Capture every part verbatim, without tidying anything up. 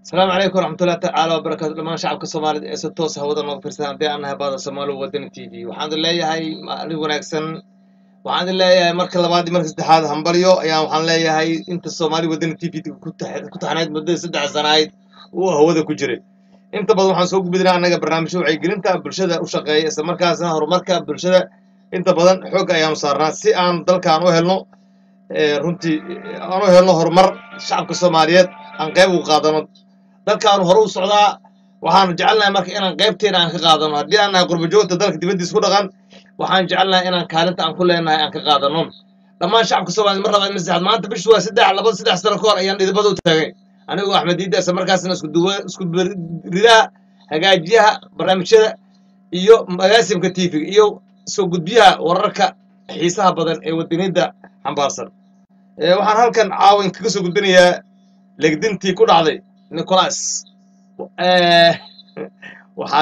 السلام عليكم ورحمة الله تعالى وبركاته. لما شعبك الصومالي ستوس هودا نوغ فرسان دي أنها بعض الصومال ودن تي في وحمد لله هاي مالي وناكسن وحمد لله مركز لبادي مركز اتحاد همبريو أيام وحمد لله هاي انت الصومالي ودن تي في كنت كنت حنايد مدة سدع سنايد وهودا كجري انت بدو waxaan soo gudbinaa anaga barnaamijyo wacyi gelinta bulshada u shaqeeya isla markaasna horumarka bulshada inta badan xoog ayaan saarnaa si aan dalkan u helno runtii aan u helno horumar shacabka Soomaaliyeed aan qayb u qaadano dalkan hore u socdaa waxaan jecelnahay marka inaan qaybteena aan ka qaadano hadii aan nahay qurbo joogta dalka dibadiisa ku dhaqan waxaan jecelnahay inaan kaalinta aan ku leenahay aan ka qaadano dhammaan shacabka Soomaaliyeed mar labaad masaxad maanta bishu waa saddex laba saddex sano ka hor ayaan dhidibada u taagay anigu Axmed Diida isla markaasna isku duwa isku ridaa hagaajiyaha barnaamijyada iyo magaasimka T V iyo soo gudbiyaha wararka xiisaha badan ee waddanida xambaarsan ee waxaan halkan caawin kaga soo gudbinayaa legdintii ku dhacday Nicholas ee waxa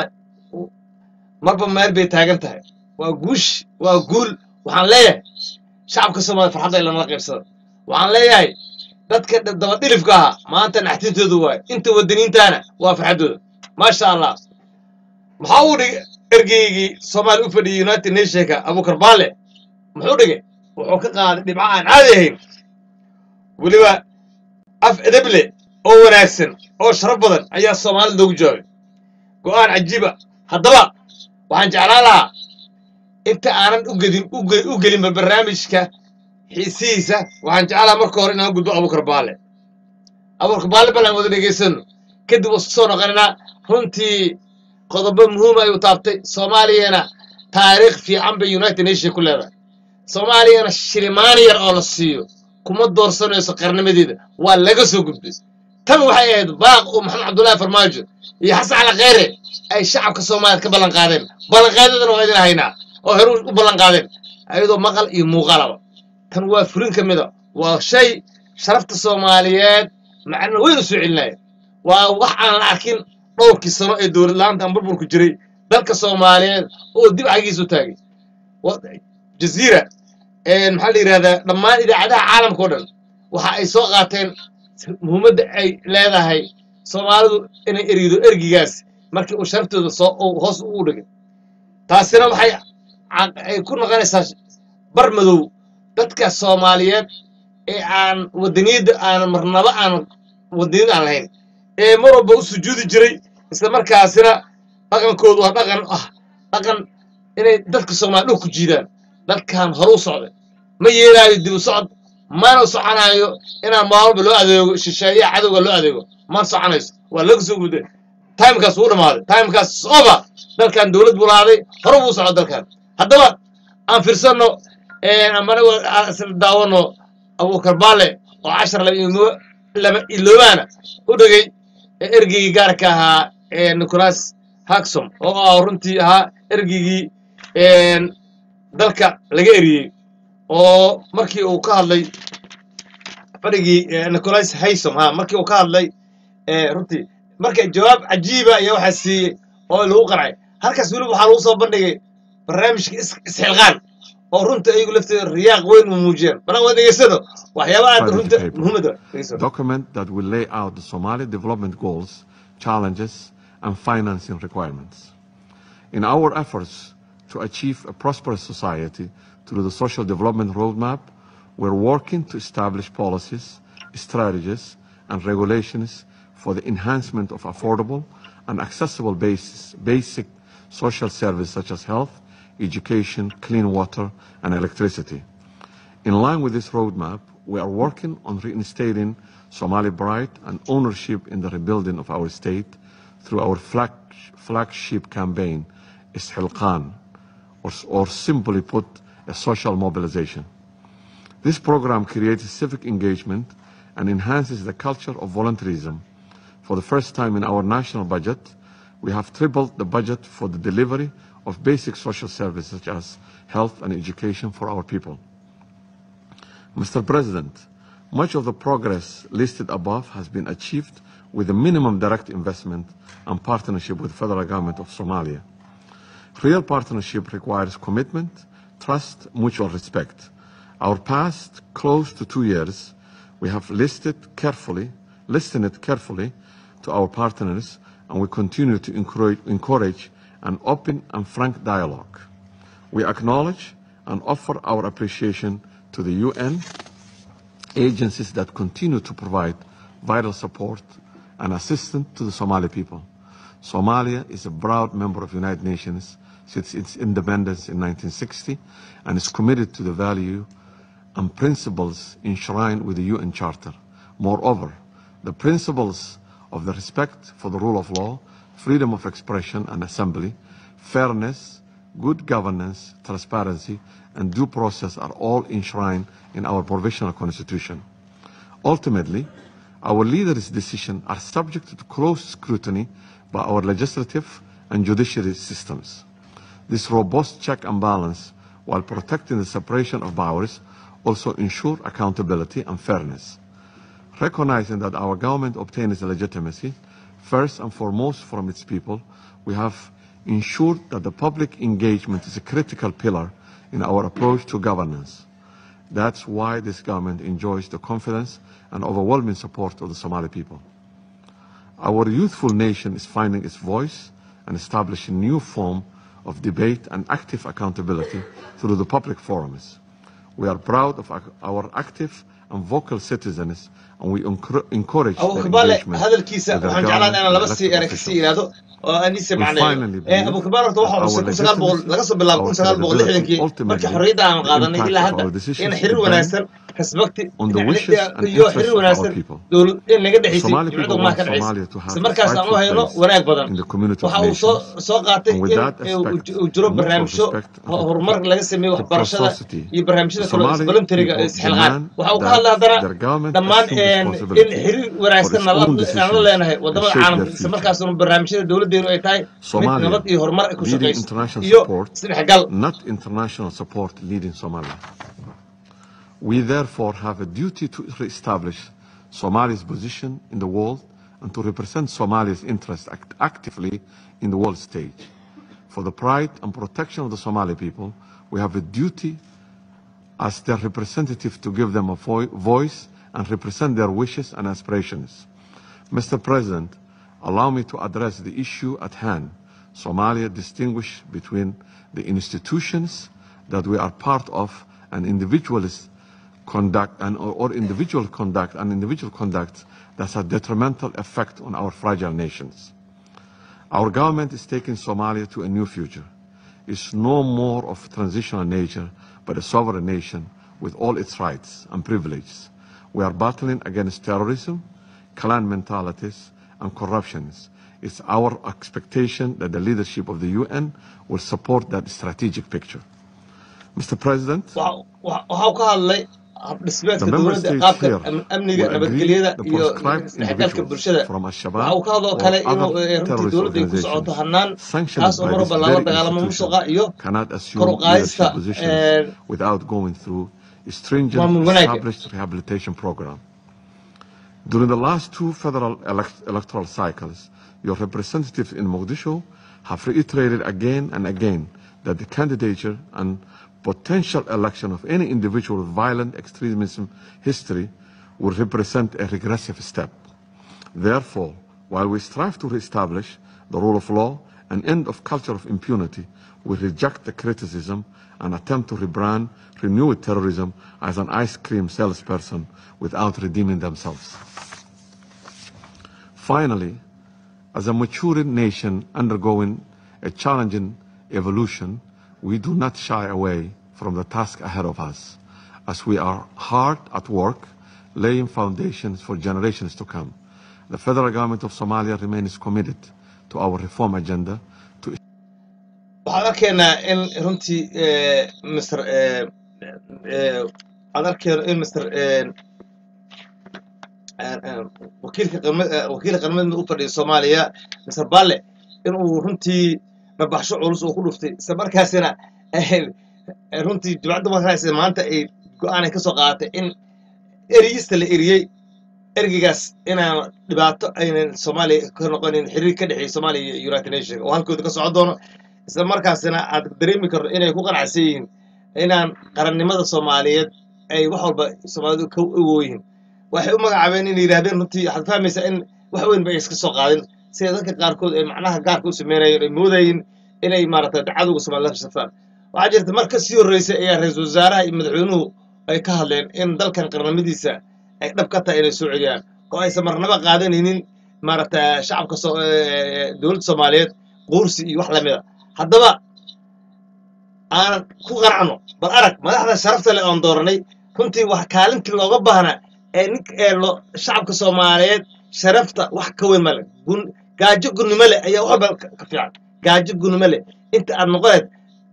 marba meel bay taagan tahay waa guush waa guul waxaan leeyahay shacabka Soomaaliyeed farxad ay la qaybsado waxaan leeyahay dadka daba dhilifka ah maanta naxtintoodu waa inta wadaniintaana waa farxadooda ma sha Allah maxaa uu dhigay ergeygii Soomaali u fadhiyay United Nationska Abuukar Baale muxuu dhigay wuxuu ka qaaday dhibco aan caadi ahayn waliba af edable oo wanaagsan oo sharaf badan ayaa Soomaalidu loogu jawaabay go'aan cajiib ah haddaba waxaan jeclaan lahaa inta aanan u gelin u gelin barnaamijka xiisiisa waxaan jeclaan marka hore inaan gudbo Abuukar Baale Abuukar Baale balan wada dhageysano kadib oo soo noqonayna runtii qodobo muhiim ah oo taabtay Soomaaliyana taariikh fiican bay United Nations ku leedahay Soomaaliyana shilimaan yar oo la siiyo kuma doorsanayso qarnimadeeda waa laga soo gudbay tan waxay ahayd baaq oo Maxamed Cabdullaahi Farmaajo iyo Xasan Cali Khayre ay shacabka Soomaaliyeed ka ballan qaadeen ballan qaadadana waa idin haynaa oo hore u ballan qaadeen ayadoo maqal iyo muuqaalaba tan waa furin kamid ah waa shay sharafta Soomaaliyeed macna weyn u soo celinaya waa wax aan la arkin dhowrkii sano ee dawlad la'aanta burburku jiray dalka Soomaaliyeed oo dib cagiisu taagay jaziira ee maxaa la yiraahdaa dhammaan idaacadaha caalamka oo dhan waxa ay soo qaateen muhiimadda ay leedahay Soomaalidu inay erido ergigaas markii uu shartooda soo hoos u dhigay taasina waxay ay ku noqonaysaa bar madow dadka Soomaaliyeed ee aan wadaniyada aan marnaba aan wadaniyada aan lahayn ee mar walba u sujuudi jiray isla markaasina dhaqankoodu waa dhaqan ah dhaqan inay dadka Soomaalidu ku jiidaan dalkan hore u socday ma yeelaayo dib u socod mana soconayo inaan maalba loo adeego shisheeyaha cadawga loo adeego ma soconayso waa laga soo guday timekaas uu dhamaaday timekaas over dalkan dawlad bulaaday hore u socdo dalkan haddaba aan fiirsano ee amana daawano Abuukar Baale oo cashar laba iloobana u dhigay ergeygii gaarka ahaa ee Nicholas Haysom oo runtii ahaa ergeygii ee dalka laga eriyay oo markii uu ka hadlay farigii Nicholas Haysom ha markii uu ka hadlay ee runtii markii jawaab cajiib ah ayaa waxa siiyay oo lagu qaracay halkaas wali waxa lagu soo bandhigay barnaamijka isxilqaan oo runtii ay lafteeda riyaaq weyn u muujiyeen bana wada dhageysano waxyaabaha runtii muhiimada document that will lay out the Somali development goals, challenges and financing requirements. In our efforts to achieve a prosperous society through the social development roadmap, we're working to establish policies, strategies and regulations for the enhancement of affordable and accessible basis, basic social services such as health, education, clean water and electricity. In line with this roadmap, we are working on reinstating Somali pride and ownership in the rebuilding of our state through our flag, flagship campaign, Isxilqaan, or, or simply put, a social mobilization. This program creates civic engagement and enhances the culture of volunteerism. For the first time in our national budget, we have tripled the budget for the delivery of basic social services such as health and education for our people. Mister President, much of the progress listed above has been achieved with a minimum direct investment and partnership with the federal government of Somalia. Real partnership requires commitment, trust, mutual respect. Our past close to two years, we have listed carefully, listened carefully to our partners, and we continue to encourage, encourage an open and frank dialogue. We acknowledge and offer our appreciation to the U N agencies that continue to provide vital support and assistance to the Somali people. Somalia is a proud member of the United Nations since its independence in nineteen sixty and is committed to the value and principles enshrined with the U N Charter. Moreover, the principles of the respect for the rule of law, freedom of expression and assembly, fairness, good governance, transparency, and due process are all enshrined in our provisional constitution. Ultimately, our leaders' decisions are subject to close scrutiny by our legislative and judiciary systems. This robust check and balance, while protecting the separation of powers, also ensure accountability and fairness. Recognizing that our government obtains legitimacy, first and foremost from its people, we have ensured that the public engagement is a critical pillar in our approach to governance. That's why this government enjoys the confidence and overwhelming support of the Somali people. Our youthful nation is finding its voice and establishing new form of debate and active accountability through the public forums. We are proud of our active and vocal citizens, and we encourage أبو their كبالة engagement هذا الكيسة with their وحن جعلان أنا government and لبس elected أنا كسي هذا officials. أنا سمع We finally عنه أبو believe كبالة that توحى our وسكون سجال بقول legitimacy, لقص بالله بقول our سجال بقول لحد credibility, كي مركي ultimately حرية عن the قادنا impact إلى of هذا our إن decisions حرية depend وناسن حسبكتي on the إن wishes عندي and يو حرية interests of our وناسن people. دول إن نقدر The حسي Somali يعدوا people ما want كان حسي Somalia to have a سمركاس أنا rightful هينو place وناك بدن in the community of وحاو سو nations. سو قاتي And with إن that aspect, وجرب mutual برنامجه respect and هرمر لقى سمي واحد برشة reciprocity, يبرنامجه the كله Somali فلنتري people إسحلقان demand وحاو قال that هذا their government دمان assume إن إن responsibility حرية for وناسن its الله own أنا decisions لا نهاي and ودمان shape عالم their future. سمركاس إنه برنامجه دولة دينو إيتاي مت Somalia, نبض يهرمر leading كوشقيس international يو support, سنح قال not international support leading Somalia. We therefore have a duty to re-establish Somalia's position in the world and to represent Somalia's interests act actively in the world stage. For the pride and protection of the Somali people, we have a duty as their representative to give them a vo voice and represent their wishes and aspirations. Mister President, allow me to address the issue at hand. Somalia distinguishes between the institutions that we are part of and individualist conduct and or, or individual conduct and individual conduct that has a detrimental effect on our fragile nations. Our government is taking Somalia to a new future. It's no more of a transitional nature, but a sovereign nation with all its rights and privileges. We are battling against terrorism, clan mentalities, and corruptions. It's our expectation that the leadership of the U N will support that strategic picture. Mister President, وحاو قال the member states here will agree the proscribed individuals from Al-Shabaab or other terrorist organizations sanctioned by this very institution cannot assume leadership positions without going through a stringent established rehabilitation program. During the last two federal elect electoral cycles, your representatives in Mogadishu have reiterated again and again that the candidature and potential election of any individual with violent extremism history would represent a regressive step. Therefore, while we strive to reestablish the rule of law and end of culture of impunity, we reject the criticism and attempt to rebrand renewed terrorism as an ice cream salesperson without redeeming themselves. Finally, as a maturing nation undergoing a challenging evolution, we do not shy away from the task ahead of us, as we are hard at work laying foundations for generations to come. The federal government of Somalia remains committed to our reform agenda to waxaan arkaynaa in runtii Mr aan arkaynaa in Mr wakiilka wakiilka qaramada u fadhiyo Soomaaliya Mr Balle inuu runtii nabaxsho culus oo ku dhuftay isla markaasina runtii dibadda markaas maanta ay go'aan ka soo qaadatay in eriyista la eriyay ergigaas inaan dhibaato aynan Soomaaliya ka noqonin xiriir ka dhaxay Soomaaliya iyo United Nations oo halkooda ka socon doono isla markaasina aad dareemi karto inay ku qanacsan yihiin inaan qarannimada Soomaaliyeed ay wax walba Soomaalidu ka awooyin waxay u magacaabeen in yiraahdeen runtii waxaad fahmaysaa in wax weyn bay iska soo qaadin sida dadka qaarkood ay macnaha gaarka u sameynayeen ay moodayeen inay maaragtay cadowga Soomaaliya la shafaan waxaa jirta marka sii horeysay ayaa ra'iisul wasaaraha iyo madaxweynuhu ay ka hadleen in dalkan qarnimadiisa ay dhab ka tahay inay soo celiyaan oo aysan marnaba qaadanaynin maaragtay shacabka dowladda Soomaaliyeed quursi iyo wax lamida haddaba aan ku qaracno bal arag madaxda sharafta leh oo dooranay runtii wax kaalintii looga baahnaa ee nin ee shacabka Soomaaliyeed sharafta wax ka weyn male gun gaajo gurnimo leh ayaa wax ka fiican gaajo gurnimo leh inta aad noqoneed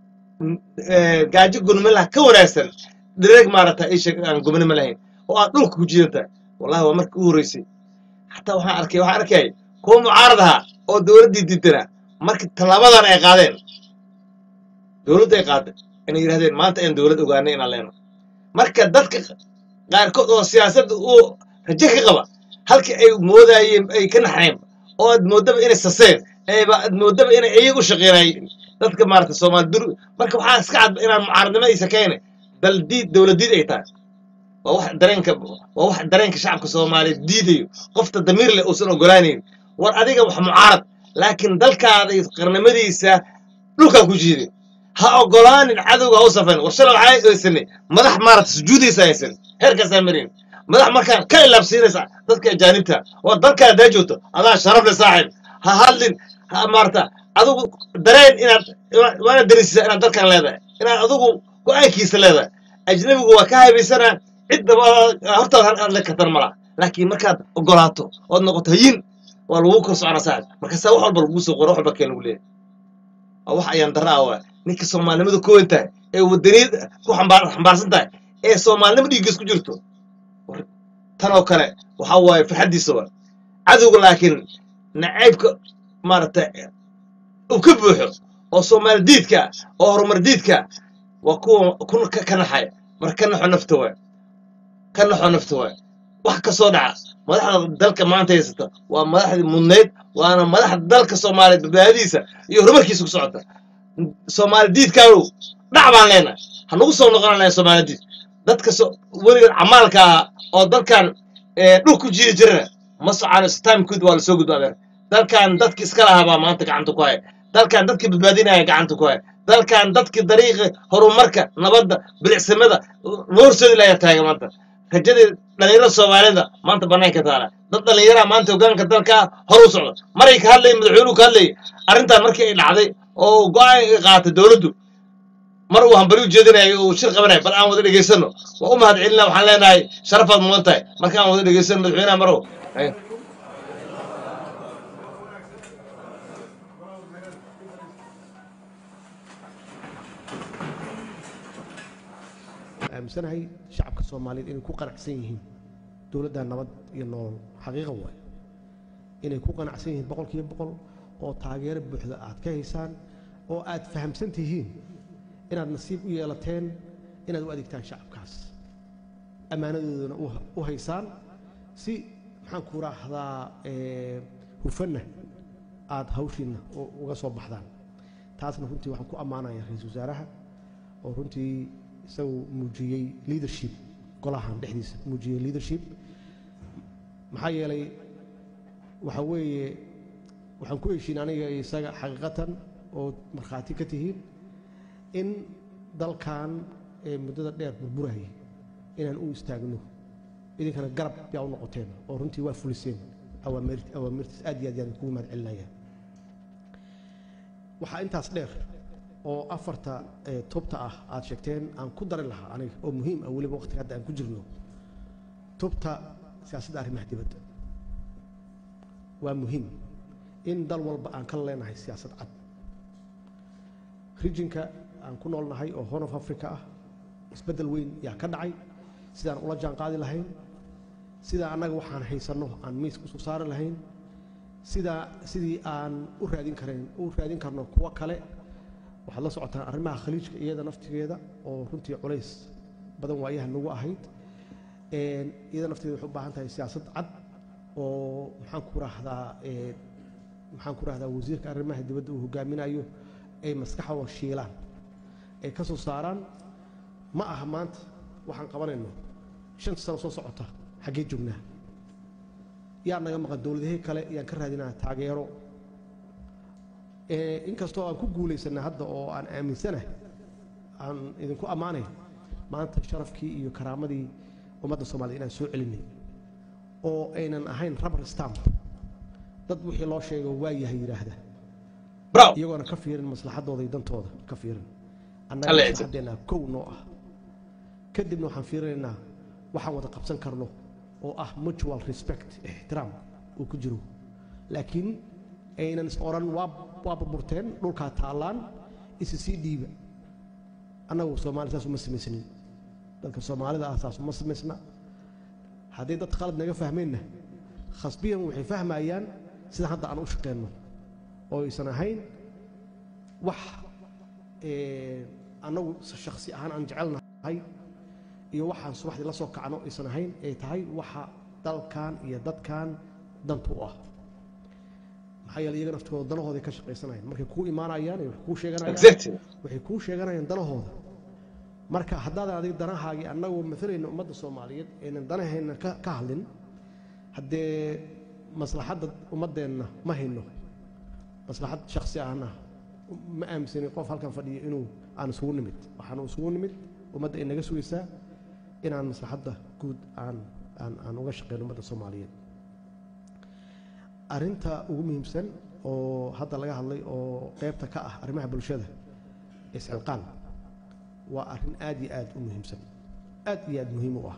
gaajo gurnimo leh ka wanaagsan direg maaragtay ay sheeg aan gurnimo lahayn oo aad dhulka ku jiidanta wallahi waa markii ugu horeysay xataa waxaan arkay waxaan arkay kuwa mucaaradaha oo dowladdii diidana markii talaabadan ay qaadeen dowladda ay qaaday inay yiraahdeen maanta aan dowlad ogaanay inaan leeno marka dadka qaarkood oo siyaasadda uu rajo ka qaba halkii ay moodayeen ay ka naxeen oo aad moodaba inay saseen ayba aad moodaba inay iyagu shaqeynayeen dadka maaragtay Soomaali dur marka waxaa iska cad inaan mucaaradnimo ay sakeeyeen dal diid dowladdiid ay tahay waa wax dareenka waa wax dareenka shacabka Soomaaliyeed diidayo qofta damiir leh oo san ogolaanayn war adiga wax mucaarad laakiin dalkaada qarnimadiisa dhulka ku jiiday ha ogolaanin cadowga u safan warshala waxay aysanay madax maaragtay sujuudaysa aysan heerka saamirin madax markaan ka ilaabsiinaysa dadka ajaanibta oo dalka daajoto adaa sharaf leh saaxiib ha hadlin ha maarta adigu dareen inaad waana darisay inaad dalkan leedahay inaad adigu go'aankiisa leedahay ajnabigu waa ka haybaysana cidda hortaad aad la katar mala laakiin markaad ogolaato oo noqoto hayin waa lagu kor socona saaxiib marka saa wax walba lagu soo qoro wax walba keen lagu leeyahay wax ayaan daraa waa ninka Soomaalinimada ku weyntahay ee wadaniyad ku xambaarsan tahay ee Soomaalinimada dhiigis ku jirto tan oo kale waxa waaye farxadiisa waa cadowga laakiin nacaybka maaragtay uu ka buuxo oo Soomaali diidka oo horumar diidka waa kuwa kun ka naxay marka naxo nafta waa ka naxo nafta waa wax ka soo dhaca madaxda dalka maanta haysata waa madaxda mudneed waana madaxda dalka Soomaaliyeed badbaadiisa iyo horumarkiisa ku socota Soomaali diidkaagu dhac baan leenahay ha nagu soo noqonayna Soomaali diid dadka weliga camaalka oo dalkan dhul ku jiiri jirna ma socon time kud waa la soo gudbaa dalkan dadkii iska lahaa maanta gacanta ku hay dalkan dadkii badbaadinaya gacanta ku hay dalkan dadkii dariiqa horumarka nabadda bilicsamada noorsoodi la taagan maanta rajada dhalinyarada Soomaalida maanta banaanka taala dad dhalinyarada maanta hoggaanka dalka hor u socda maray ka hadlay madaxweynuhu ka hadlay arrintan markii ay dhacday oo go'aan qaatay dawladdu mar uu hambari u jeedinayo oo shir qabanay bal aan wada dhageysano waa u mahad celinaa waxaan leenahay sharafaad mudan tahay marka aan wada dhageysano madaxweynaha marow aamsanahay shacabka Soomaaliyeed inay ku qanacsan yihiin dawladda nabad iyo nolol xaqiiqo way inay ku qanacsan yihiin boqolkiiba boqol oo taageero buuxda aad ka haysaan oo aad fahamsan tihiin inaad nasiib u yeelateen inaad u adeegtaan shacabkaas amaanadoodana u haysaan si maxaan ku raahdaa ee hufana aad hawshiina uga soo baxdaan taasna runtii waxaan ku ammaanayaa ra'iisul wasaaraha oo runtii isagu muujiyay leadership golahan dhexdiisa muujiyay leadership maxaa yeelay waxa weeye waxaan ku heshiin aniga isaga xaqiiqatan oo markhaati ka tihiin in dalkan ee muddada dheer burburayay inaan u istaagno idinkana garab yaa u noqoteen oo runtii waa fuliseen awaamirta awaamirta aad iyo aad ayaan kugu mahad celinaya waxaa intaas dheer oo afarta tubta ah aad sheegteen aan ku darin lahaa aniga oo muhiim ah weliba waqtiga hadda aan ku jirno tubta siyaasadda arrimaha dibadda waa muhiim in dal walba aan ka leenahay siyaasad cad regionka aan ku noolnahay oo Horn of Africa ah isbedel weyn yaa ka dhacay sidaan ula jaan qaadi lahayn sida anaga waxaan haysano aan miis ku soo saari lahayn sida sidii aan u raadin kareen u raadin karno kuwa kale waxaad la socotaan arrimaha khaliijka iyada naftigeeda oo runtii culays badan waayaha nagu ahayd een iyada naftigeeda waxay u baahan tahay siyaasad cad oo maxaan ku raahdaa ee maxaan ku raahdaa wasiirka arrimaha dibadda uu hogaaminayo ay maskaxda shiilaan ay ka soo saaraan ma aha maanta waxaan qabanayno shan sano soo socota xagee joognaa yaa naga maqan dawladihii kale yaan ka raadinaa taageero ee inkastoo aan ku guuleysana hadda oo aan aaminsanahay aan idinku amaanay maanta sharafkii iyo karaamadii ummadda Soomaaliyeed inaan soo celinay oo aynan ahayn rubber stamp dad wixii loo sheego waa yahay yiraahda bravo iyagoona ka fiirin maslaxadooda iyo dantooda ka fiirin annaga haddeena kow noo ah kadibna waxaan fiirinaynaa waxaan wada qabsan karno oo ah mutual respect ixtiraam oo ku jiro laakiin aynan oran waa waa burburteen dhulka taalaan is sii dhiiba annagu Soomaaliya saas uma sameysnin dadka Soomaalida ah saas uma sameysna haddii dad khalad naga fahmayna khasbiyan waxay fahmayaan sida hadda aan u shaqeyno oo aysan ahayn wax ee annagu shakhsi ahaan aan jecelnahay iyo waxaan subaxdii la soo kacno aysan ahayn ay tahay waxa dalkan iyo dadkan dantu ah maxay iyaga naftooda danahooda ka shaqeysanayaan markay ku imaanayaan ay ku sheeganayaan waxay ku sheeganayaan danahooda marka haddaad adiga danahaagi annagu maalayna ummadda Soomaaliyeed inaan danahayna ka hadlin haddee maslaxadda ummadeenna ma hayno maslaxad shakhsi ahna ma aaminsan qof halkan fadhiyo inuu aan isugu nimid waxaan isugu nimid ummadda inaga sugaysaa inaan maslaxadda guud aan aan aan uga shaqeyno ummadda Soomaaliyeed arinta ugu muhiimsan oo hadda laga hadlay oo qaybta ka ah arrimaha bulshada isxilqaan waa arrin aad iyo aad u muhiimsan aad iyo aad muhiim u ah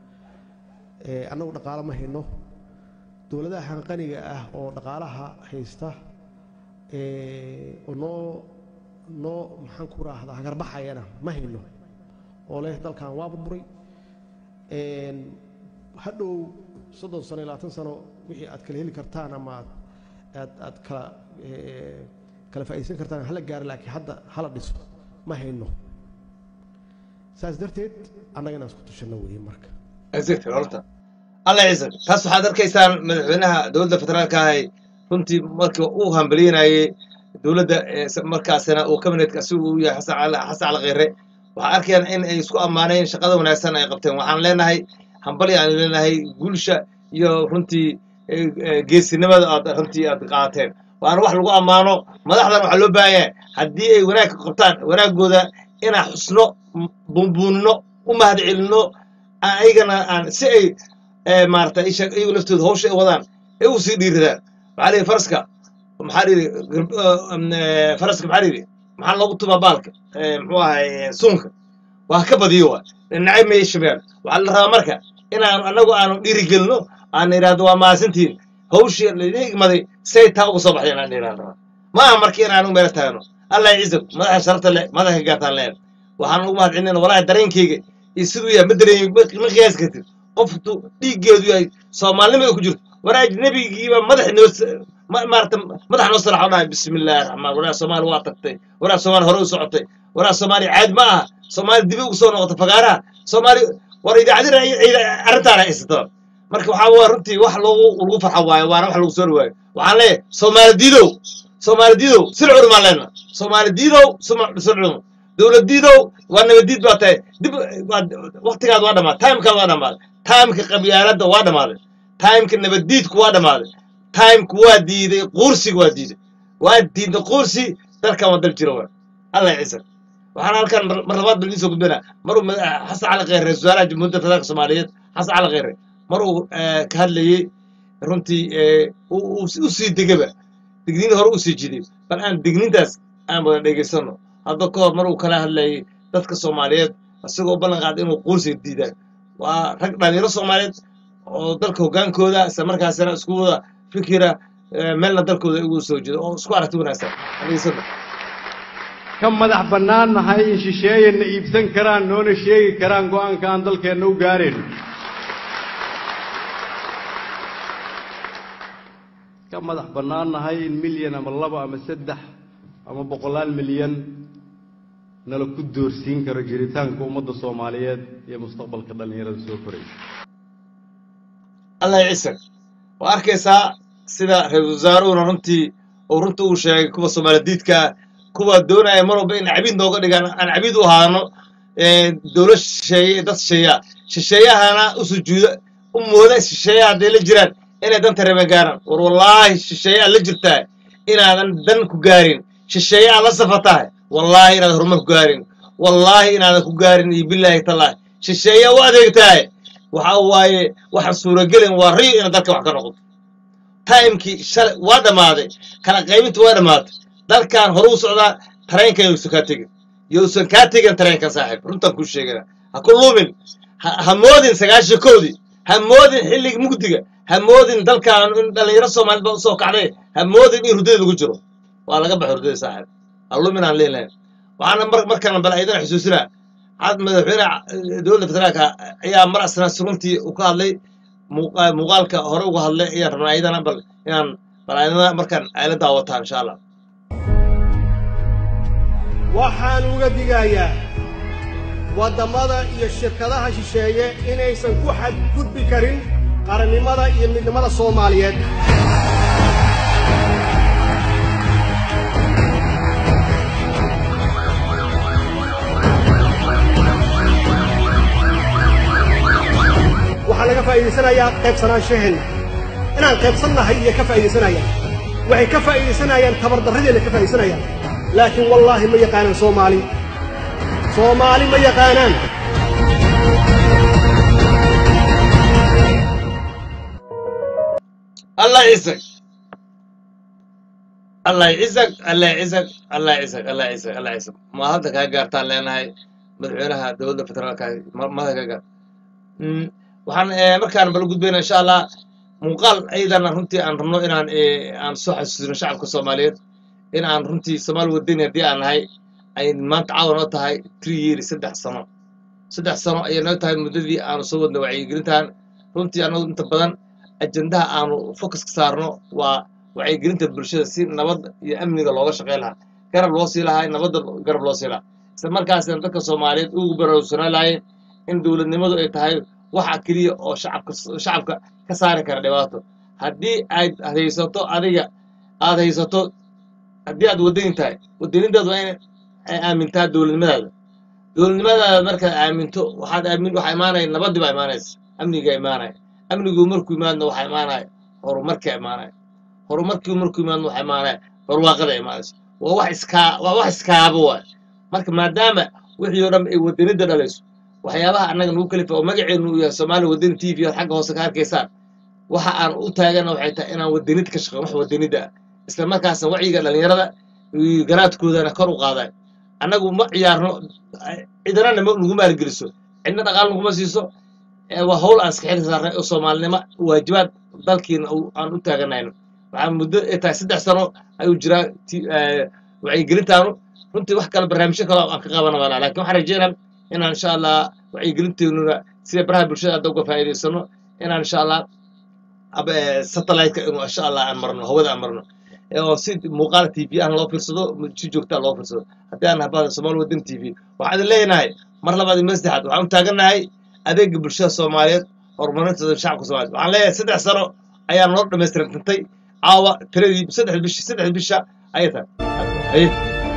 ee anagu dhaqaale ma hayno dawladaha qaniga ah oo dhaqaalaha haysta ee oo noo noo maxaan ku raahdaa garbaxayana ma hayno oo leh dalkan waa burburay een hadhow soddon sano ilaa labaatan sano wixii aad kala heli kartaan ama aad aad kala ee kala faa'iideysan kartaan hala gaar laakiin hadda hala dhiso ma hayno saas darteed annagana isku tushano weeye marka azirta horta alla ciisan taas waxaad arkaysaan madaxweynaha dawladda federaalka ah runtii markii uu hambaliyay dawladda markaasna uu kabinetka si uu yahay xasan cali xasan cali qeyre waxa arkayaan in ay isku amaaneen shaqada wanaagsan ay qabteen waxaan leenahay hambali aan leenahay guulsha iyo runtii geesinimada aad runtii aad qaateen waana wax lagu amaano madaxdan waxa loo baahan yahay haddii ay wanaag qabtaan wanaagooda ina xusno buunbuunno u mahad celino ayagana aan si ay maarta isha iyagu laftooda hawsha ay wadaan ay u sii dhiiradaan waxa la faraska maxaa dhiri faraska maxaa dhiri maxaa loogu tuba baalka muxuu ahay suunka waa ka badiyo waa nacay may shabeel waxa la rabaa marka inaan anagu aanu dhiirigelino aan iraado waa maasantiin hawsha la igmaday say taa ugu soo baxdeen aan iraado ma aha markii inaanu meel taagno alla ciiso madaxa sharta leh madaxa gaartaan leh waxaan ugu mahad celinayna walaahi dareenkayga iyo siduu yahay madareen ma qiyaas kartid qoftu dhiigeedu yahay Soomaalnimada ku jirto waraaj nabigiiba madax noo maarta madax noo saraxo dhaay bismillaah rahmaan waraaj Soomaali waa tagtay waraaj Soomaali hore u socotay waraaj Soomaali caad ma aha Soomaali dib ugu soo noqotay fagaaraha Soomaali war idaacadina arintaana haysto marka waxa waa runtii wax loogu ugu farxo waayo waana wax lagu soo waayo waxaan leeyahay Soomaali diidow Soomaali diidow silcur ma leena Soomaali diidow silcur dawlad diidow waa nabadiid baa tahay dib waqtigaad waa dhamaa timekaad waa dhamaa timeka qabyaaladda waa dhamaaday timeka nabadiidku waa dhamaaday timeka waa diiday qursiga waa diiday waa diiday qursi dalkan waa dal jiro waa alla ciisan waxaan halkan mar labaad bal soo gudbina maruu xasan cali qeyre wasaaraha jamhuuriyadda federaalka Soomaaliyeed xasan cali qeyre maruu ka hadlayay runtii uu u sii degaba digniin hore u sii jiday bal aan digniintaas aan wada dhageysano hadda ka hor maruu kala hadlayay dadka Soomaaliyeed asagoo ballan qaad inuu qursiga diiday waa rag dhalinyaro Soomaaliyeed oo dalka hogaankooda isla markaasina isku wada fikira meelna dalkooda ugu soo jeedo oo isku aragti wanaagsan dhageysano ka madax bannaanahay in shisheeyana iibsan karaan noona sheegi karaan go'aanka aan dalkeena u gaareen ka madax bannaanahay in milyan ama laba ama saddex ama boqolaal milyan nala ku doorsiin karo jiritaanka ummadda Soomaaliyeed iyo mustaqbalka dhalinyarada soo koraysa Allah ciisan waa arkaysaa sida ra'iisul wasaaruhu runtii oo runtii uu sheegay kuwa Soomaaliyeedka kuwa doonaya marba in cabiid nooga dhigaan aan cabiid u ahaano ee dawlad shisheeye dad shisheeya shisheeyahana u sujuuda u mooda shisheeyaha hadii la jiraan inay danta reeben gaaraan war wallaahi shisheeyaa la jirtaa inaadan dan ku gaarin shisheeyaa la safatahay wallaahi inaadan horumar ku gaarin wallaahi inaadan ku gaarin iyo bilaahi tallaahi shisheeyaa u adeegtahay waxa waaye waxa suuragelin waa riyo inaad dalka wax ka noqoto taimkii shalay waa dhammaaday kala qaybinta waa dhammaatay dalkan hore u socdaa tareenka yousan kaa tegin yousan kaa tegin tareenkan saaxiib runtaan kuu sheegana ha ku lumin ha moodin sagaashan kowdii ha moodin xilliga mugdiga ha moodin dalkan in dhallinyaro soomaalid baa usoo kacday ha moodin in hurdada lagu jiro waa laga baxay hurdada saaxiib ha lumin aan leelahayn waxaana mar markaan bal aydana xusuusinaa had madaxweyne dowladda federaalka ayaa mar asna runtii u ka hadlay muuqaalka hore uga hadlay ayaan rabnaa ayadana bal inaan bal aydana markaan ayla daawataan insha allah waxaan uga digayaa waddamada iyo shirkadaha shisheeye inaysan ku xadgudbi karin qarannimada iyo midnimada Soomaaliyeed waxaan laga faa'iideysanayaa qaybsanaanshaheena inaan qaybsannahay iyo ka faa'iideysanayaan waxay ka faa'iideysanayaan tabardarradeena ka faa'iideysanayaan laakiin wallaahi ma yaqaanaan Soomaali Soomaali ma yaqaanaan الله يعزك الله يعزك الله يعزك الله يعزك الله يعزك الله يعزك ما هذا كاجارتان لأن هاي مدعونها دولة فترة كاي ما هذا كاجار وحن مركان بلوجود بينا إن شاء الله مقال أيضا رنتي عن رنو إن عن عن صح الشعب كصوماليين إن عن رنتي الصومال والدنيا دي عن هاي أي ما تعاونت هاي تريير سدح سنة سدح سنة أي نوت هاي المدة عن صوت نوعي قلتان رنتي أنا أنت بدن ajendaha aanu focus ka saarno waa wacyigelinta bulshada si nabad iyo amniga looga shaqeyn lahaa garab loo sii lahaa nabadda garab loo sii lahaa isla markaasna dadka Soomaaliyeed ugu baraarugsanaa lahayn in dawladnimadu ay tahay waxa kaliya oo shacabka shacabka ka saari kara dhibaato haddii aad haysato adiga aad haysato haddii aad wadani tahay wadanidaadu waa in ay aamintaa dawladnimadaada dawladnimadaada markaad aaminto waxaad aamin waxa imaanaya nabaddi baa imaanaysa amniga imaanaya amnigu markuu imaadna waxa imaanaya horumarka imaanaya horumarkii markuu imaadna waxa imaanaya barwaaqada imaanaysa waa wax iska waa wax iskaaba waa marka maadaama wixii oo dhan ay wadanida dhalayso waxyaabaha annaga nagu kalifa oo magaceenu u yahay Soomaali wadani T V xagga hoose ka arkaysaan waxa aan u taagana waxay tahay inaan wadanid ka shaqeeyo wax wadanida isla markaasna wacyiga dhalinyarada iyo garaadkoodana kor u qaadaan annagu ma ciyaarno cidana nagu maalgeliso cidna dhaqaal nagu ma siiso waa hawl aan iska xil saarnay oo Soomaalinimo waajibaad dalkiina aan u taaganayno waxaan muddo inta saddex sano ayuu jiraa wacyigelintaanu runtii wax kale barnaamijyo kale aan ka qabanayna laakiin waxaan rajeynayaa inaan insha Allah wacyigelinteena sida baraha bulshada aad uga faa'iideysano inaan insha Allah ab satellite-ka inuu insha Allah aan marno hawada aan marno oo si muuqaal T V aan loo fiirsado si joogta loo fiirsado haddii aan habada Soomaali wadan T V waxaan leenahay mar labaad iyo saddexaad waxaan taaganahay adeega bulshada Soomaaliyeed horumarinta shacabka Soomaaliyeed waxaan leeyahay saddex sano ayaa noo dhameystirantay caawa tiradii saddex bish saddex bisha ayay tahay ay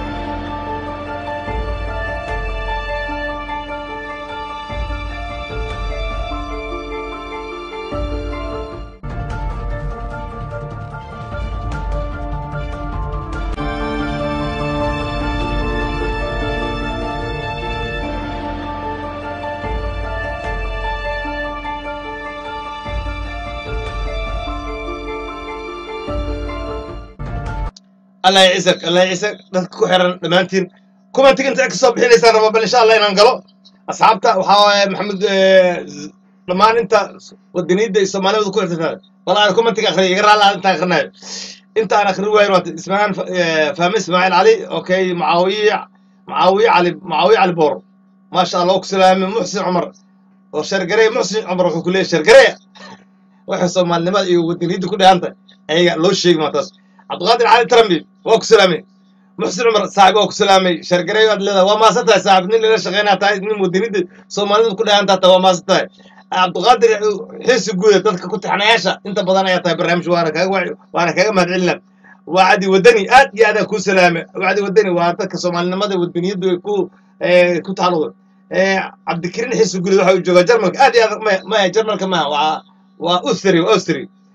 الله يعزك الله يعزك dadka ku xiran dhamaantiin commentiga inta ka soo bixinaysan raba bal insha Allah inaan galo asxaabta waxa maxamed dhamaan inta wadanida Soomaaliyeed ku xirtay bal aan commentiga akhriyo iga raala inta akhrinay inta aan akhriyo waa inuu ismaan fahmi Ismaaciil Ali okay Muawiya Muawiya Ali Muawiya Ali Boor ma sha Allah ku salaamay Muxsin Umar oo shargaray Muxsin Umar wuxuu ku leeyahay shargaray waxa Soomaalinimada iyo wadanida ku dhaantay ayaga loo sheegay maataas عبد القادر علي ترمبي وك سلامي محسن عمر صاحب وك سلامي شرقري ودلدا وما ستاي صاحب نين لا شقينا تاي نين مدينيد Soomaalidu ku dhaanta ta وما ستاي عبد القادر حس guud dadka ku taxnaayasha inta badan ay tahay barnaamij waana kaga waana kaga mahadcelina wacdi wadani aad iyo aad ku salaamay wacdi wadani waa dadka Soomaalinimada wadaniyadu ay ku ku taalo ee Cabdikariin xis guud waxa uu joogaa Jarmalka aad iyo aad ma Jarmalka ma waa waa Austria Austria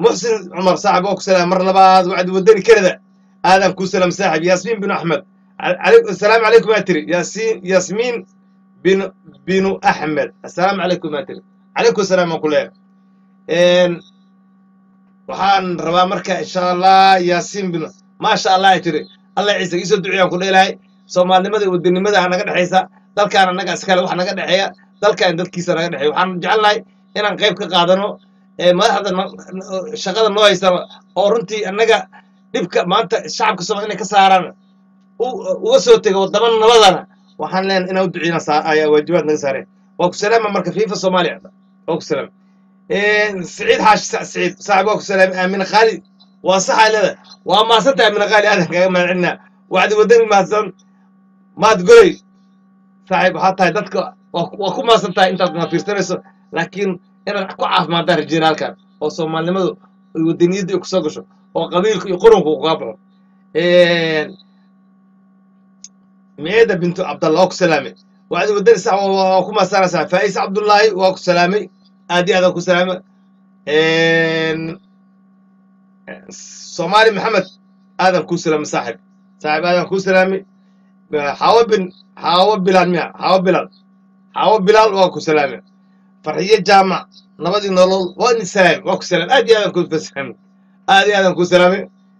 محسن عمر صاحب وك سلام مره لبعض وعد ودني كندا ادم كو سلام صاحب ياسمين بن احمد عليكم السلام عليكم يا تري ياسين ياسمين بن بن احمد السلام عليكم يا تري عليكم السلام كلها ان waxaan rabaa marka insha Allah Yaasiin bin ma sha Allah tiri Allah ciise iso duciyaan ku dheelahay Soomaalnimada iyo wadannimada naga dhaxaysa dalkaan anaga iskale wax naga dhaxeeya dalkaan dadkiisa naga dhaxeeya waxaan jecelahay inaan qayb ka qaadano ee madaxda shaqada noo haysta oo runtii anaga dibka maanta shacabka Soomaaliyeed inay ka saaraan uga soo tago wadamada nabadana waxaan leen inaan u duciyana ayaa waajibaad naga saareen waa ku salaam marka FIFA Soomaaliya waa ku salaam سعيد حاج سعيد صاحبك سلام من خالد وصح على وما صدق من خالد هذا كمان عندنا وعد ودني ما زن ما تقولي صاحب حتى يدك وكم ما صدق انت ما في ستريس لكن انا اكو عارف ما دار الجيران كان وصوم لما ودني يدي يكسقشوا وقبيلك يقرون وقابعوا ميدا بنت عبد الله سلامي وعد ودني ساعه وكم صار ساعه فايس عبد الله وكم سلامي ادي هذا كو سلام صومالي محمد ادم كو سلام صاحب صاحب ادم كو سلامي حاول بن حاول بلال ميا حاول بلال حاول بلال وكو سلامي فرحيه جامع نبدي نولول وين سلام وكو سلام ادي هذا كو سلام ادي هذا كو سلامي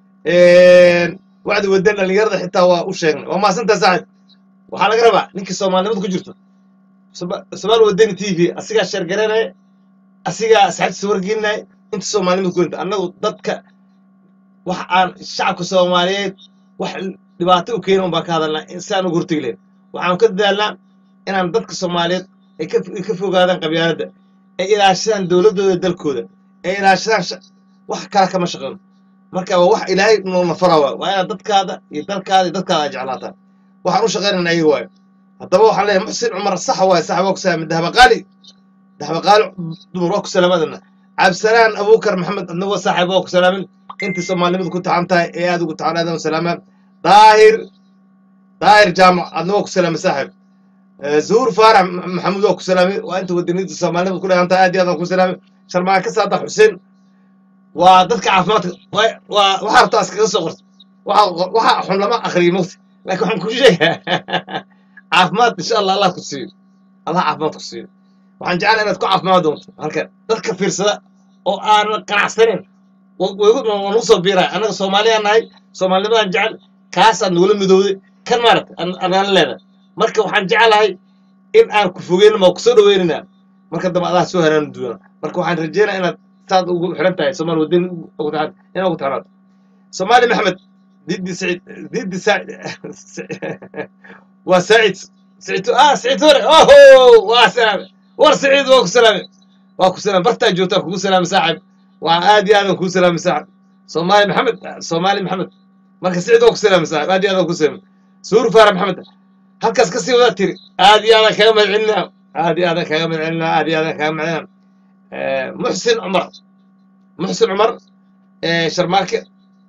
وعد ودنا اللي يرضى حتى هو وشيغنا وما سنت صاحب waxaa laga rabaa ninkii Soomaalnimada ku jirto Soomaal wadani T V asiga shar gareeray asiga saxad soo wargeynay inta Soomaalnimada ku inta anagu dadka wax aan shacabka Soomaaliyeed wax dhibaato u keenay baa ka hadalnaa insaan ugu hortagleen waxaan ka dadaalnaa inaan dadka Soomaaliyeed ay ka fogaadaan qabyaaladda ay ilaashadaan dawladooda dalkooda ay ilaashadaan wax kala kama shaqeyn marka wax Ilaahay noo nafarawa waa in dadkaada iyo dalkaada iyo dadkaada jeclaataan waxaan u shaqeynaa ayaga waay haddaba waxaan leeyahay Muxsin Cumar sax waay sax waa ku saamid dahba qaali dahba qaali dumar waa ku salaamadna Absalaan Abuukar Maxamed adnaga saaxiib waa ku salaamin inta Soomaalnimada ku tacantahay ee aad ugu tacanaadan salaama daahir daahir jaamac adnaga ku salaam saaxiib Zuhur Faarax Maxamed waa ku salaamay waa inta wadanida Soomaalnimada ku dhaantahay aad iyo aad ku salaamay Sharmaa ka Saadax Xuseen waa dadka caafimaadka waa waxa rabtaa iskaga soo qorto waxa waxa xun lama akhriyo mugti laakiin waxaan ku sheegaa caafimaad insha Allah Allah ku siiyo Allah caafimaad ku siiyo waxaan jeclahay inaad ku caafimaad doonto halka dadka fiirsada oo aan qanacsanin waan u soo biiray anaga Soomaaliya nahay Soomaalnimadan jecel kaas aan wala midowday kan maarad aan leedahay marka waxaan jeclahay in aan ku fogeyn ma ku soo dhaweynina marka dama Allah soo heran duuna marka waxaan rajeynayaa inaad saad ugu xiran tahay Soomaal wadin ugu tahay in ugu tahay Soomaali Maxamed ديدي سعيد ديدي سعيد وسعيد سعيد اه سعيد اوه وسلام ورسعيد وكو سلام وكو سلام برتا جوتا كو سلام صاحب وادي هذا كو سلام صاحب صومالي محمد صومالي محمد مركز سعيد وكو سلام صاحب ادي هذا كو سلام سور فار محمد هكاس كسي ولا تيري ادي هذا كلام عندنا ادي هذا كلام عندنا ادي هذا كلام عندنا آه محسن عمر محسن عمر آه شرماركه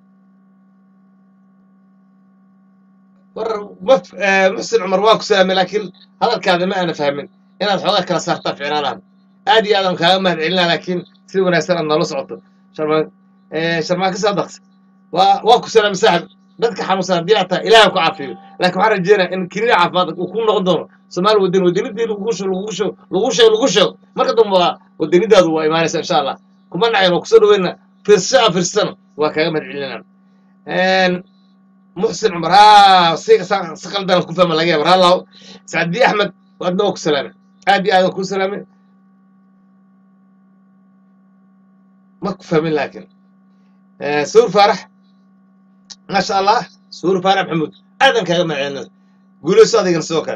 مف محسن عمر واكو سامي لكن هذا الكلام ما انا فاهمين انا الحوار كلا صارت في عنان ادي هذا كلام ما علنا لكن سي وناسر ان لو سقط شرما شرماك صدق واكو سلام صاحب dadka xanuunsan diyaata ilaahay ku caafiyo laakiin waxaan rajeenaa in kiniin caafimaad uu ku noqon doono Soomaal wadin wadinidii lagu soo lagu soo lagu soo lagu soo marka dambe wadinidaadu waa imaanaysa insha Allah kuma nacayno ku soo dhaweena fiirsa fiirsan waa kaaga madcilinaa een محسن عمر ها سيق سقل دار الكوفة ملاقيه برا الله سعدي أحمد وأدنوك سلامة أدي هذا كل سلامة ما كوفة من لكن آه سور فرح ما شاء الله سور فرح محمود أيضا كلام معنا قولوا صادق نسوكان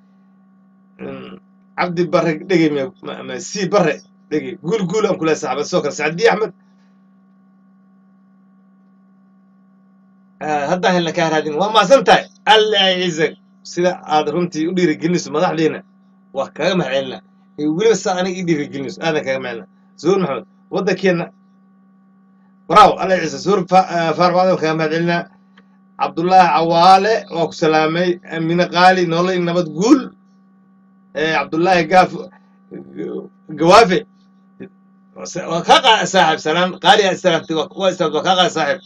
عبد البر دقي ما سي بر دقي قول قولهم كل ساعة بس سوكان سعدي أحمد هذا هلا كان هذين وما سنتاي الله يعزك سيدا هذا رمتي ودير الجنس مدح لينا وكلام عيلنا يقول بس أنا يدير الجنس هذا كلام عيلنا زور محمد ودك هنا براو الله يعزك زور فار هذا كلام عيلنا عبد الله عوالة وكسلامي من قالي نولي إن بتقول عبد الله قاف قوافي وكاقا صاحب سلام قاري استلمت واستلمت وكاقا صاحب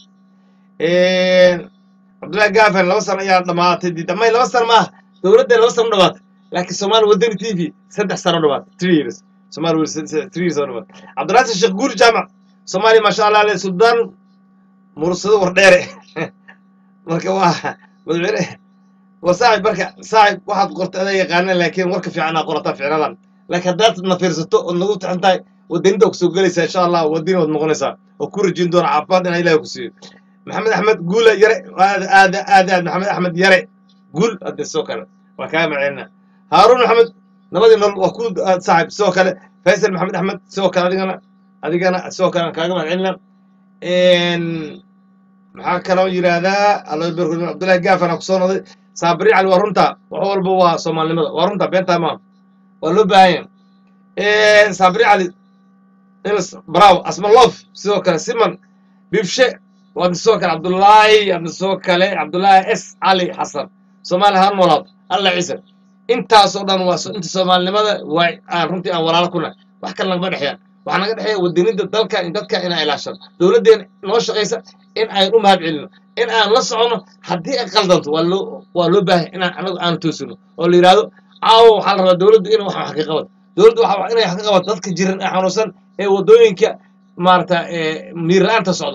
عبد الله قافل لو سنة يا دمات دي دمي لو سنة ما دولة لو سنة دمات لكن سومال ودني تي في سدح سنة دمات ثلاثة years سومال ول ثلاثة سنة دمات عبد الرازق الشيخ قول جامع سومالي ما شاء الله عليه السودان مرصد ورديري مركب واحد مدعي وصاحب بركة صاحب واحد قرط هذا يقانا لكن ورك في عنا قرطة في عنا لكن دات نفيرستو النقطة عندها ودين دوك سوق جلسة إن شاء الله ودين ودمغنسة وكل جندور عباد أنا إلى يكسي محمد أحمد قول يرى هذا هذا هذا محمد أحمد يرى قول هذا السوكر وكان معنا هارون محمد نبغى نقول وكود صاحب سوكر فيصل محمد أحمد سوكر هذه أنا هذه أنا سوكر كان معنا إن محاكا لو يرى هذا الله يبارك عبد الله قاف أنا قصون صابري على ورنتا وهو البوا صومال لماذا ورنتا بين تمام ولو باين إيه صابري على إنس براو اسم الله سوكر سيمن بيفشي وابن سوكر عبد الله ابن سوكر عبد الله اس علي حسن صومال هان ولاد الله عيسى انت صودان واس انت صومال لماذا واي ان رنتي ان ولا كنا wax kale laga dhaxayaan waxa naga dhaxay wadinida dalka in dadka ina ilaashan dawladeen noo shaqeysa in ay u mahad celino in aan la socono hadii ay qaldanto waa loo waa loo baahay in aan anagu aan toosino oo la yiraahdo aaw waxa la rabaa dawladdu in wax xaqiiqad dawladdu waxa inay xaqiiqad dadka jiran ee xanuunsan ee wadooyinka maarta ee miiraanta socdo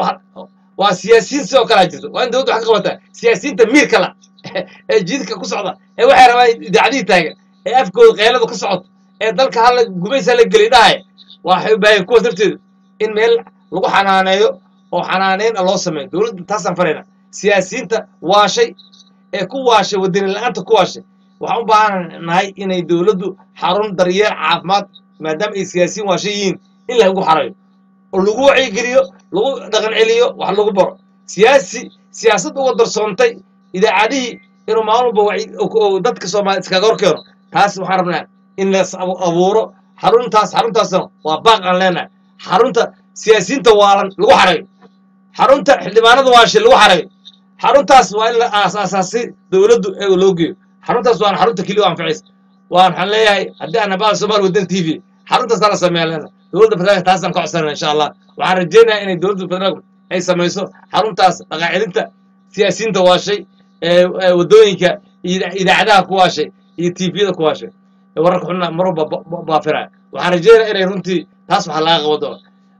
waa siyaasiyiin soo kala jirto waa in dawladdu xaqiiqada siyaasiyiinta miir kala ee jidka ku socda ee waxay rabaan idaacadii taagan ee afkooda qeylada ku socdo ee dalka hal gumaysa la gali dhahay waxay u baahan kuwa darteed in meel lagu xanaaneeyo oo xanaaneyn loo sameeyo dawladda taasan farayna siyaasiyiinta waashay ee ku waashay wadani la'aanta ku waashay waxaan u baahanahay inay dawladdu xarun daryeel caafimaad maadaama ay siyaasiyiin waashayiin in lagu xarayo oo lagu wacyigeliyo lagu dhaqan celiyo wax lagu baro siyaasi siyaasad uga darsoontay idaacadihii inuu maalmo wacyi dadka Soomaaliyeed iskaga horkeeno taas waxaan rabnaa in la abuuro xaruntaas xaruntaasna waa baaq aan leenahay xarunta siyaasiyiinta waalan lagu xarayo xarunta xildhibaanada waashay lagu xarayo xaruntaas waa in la aasaasay dawladdu ee loo geeyo xaruntaas waa xarunta kaliya aan ficil waan xan leeyahay haddii aan baa Soomaal wadan T V xaruntaas la sameeyay dawladda federaalka taasan ka codsanayna insha Allah waxaan rajaynayaa in dawladda federaalka ay sameeyso xaruntaas dhaqaaleynta siyaasiyiinta waashay ee wadooyinka idaacadaha ku waashay iyo T V-da ku waashay wararka xunna marba baafira waxaan rajaynayaa inay runtii taas waxa laga qabado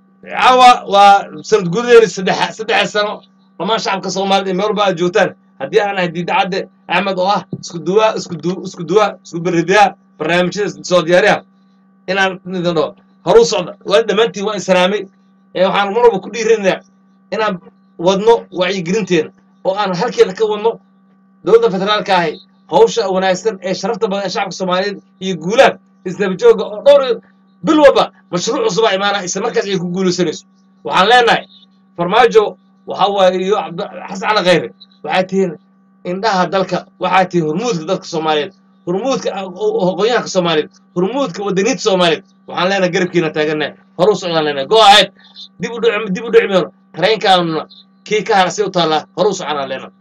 caawa waa sanad gudaheeda saddex saddex sano dhammaan shacabka Soomaaliyeed meel walba joogtaan haddii aan ahay diidacadde Axmed oo ah isku duwa isku duwa isku duwa isku baridaa barnaamijyada soo diyaariya inaan nidano horu socda waa dhamaantii waa islaamay ee waxaan marba ku dhiirinayaa inaan wadno wacyigelinteena oo aan halkeeda ka wadno dawladda federaalka ahay hawsha wanaagsan ee sharafta badan shacabka Soomaaliyeed iyo guulaha isdaba jooga oo dhowr bil walba mashruuc cusub ay imaanayaan isla markaas ay ku guulaysanayso waxaan leenahay farmaajo waxa waayo xasan cali khayre waxay tihiin indhaha dalka waxay tihiin hormuudka dadka Soomaaliyeed hormuudka aqoonyahanka Soomaaliyeed hormuudka wadaniinta Soomaaliyeed waxaan leenahay garabkiina taaganahay horu socdaan leenahay go ahead dib u dhicim dib u dhicmeeno tareenkaana kii ka harasay u taala horu socdaan leenahay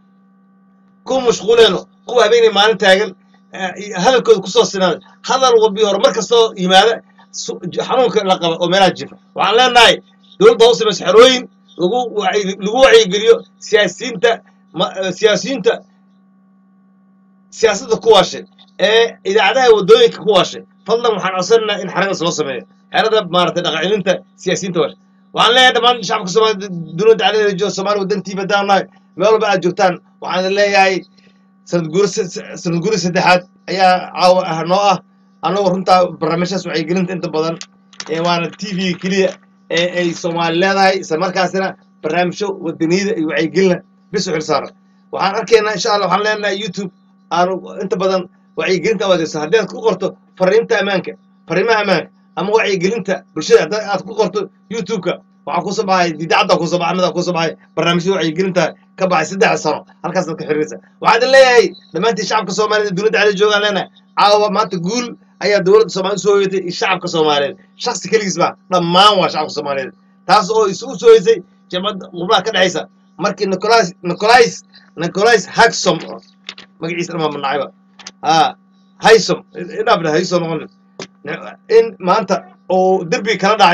ku mashquuleeno kuwa habeenay maalin taagan hadalkooda ku soo sinaaday hadal wabi hor marka soo yimaada xanuunka la qabo oo meelaha jifa waxaan leenahay dawladda hoose masxarooyin lagu lagu wacyigeliyo siyaasiyiinta siyaasiyiinta siyaasadda ku waashay ee idaacadaha wadooyinka ku waashay fadlan waxaan codsanaynaa in xarada loo sameeyo xarada maartay dhaqaaleynta siyaasiyiinta waashay waxaan leeyahay dhammaan shacabka Soomaaliyeed dawladda caladeeda jooga Soomaaliya wadantii badaanahay meel walba aad joogtaan waxaan leeyahay sanad guur sanad guur saddexaad ayaa caawa ah noo ah anagoo runtaa barnaamijyaas wacyigelinta inta badan ee waana T V kaliya ee ay Soomaali leedahay isla markaasina barnaamijyo wadaniyada iyo wacyigelin bis u xilsaaran waxaan arkaynaa insha Allah waxaan leenahay YouTube aan inta badan wacyigelinta wadayso haddii aad ku qorto fariinta amaanka fariimaha amaanka ama wacyigelinta bulshada haddii aad ku qorto YouTube-ka waxaa ku soo baxay diidacada ku soo baxay mid ku soo baxay barnaamijyo wacyigelinta ka baxay saddex sano halkaas ka xiriiraysa waxaad leeyahay dhamaantii shacabka Soomaaliyeed dawladda cali joogaan leenahay caawa maanta guul ayaa dawladda Soomaaliyeed soo yeetay shacabka Soomaaliyeed shakhsi kaligiis ba dhammaan waa shacabka Soomaaliyeed taas oo isu soo yeesay jamada qubnaha ka dhaxaysa markii Nicholas Nicholas Nicholas Haxom magaciisa ma manacayba ah Haysom inaabna Haysom noqon in maanta oo derbi kala dhacay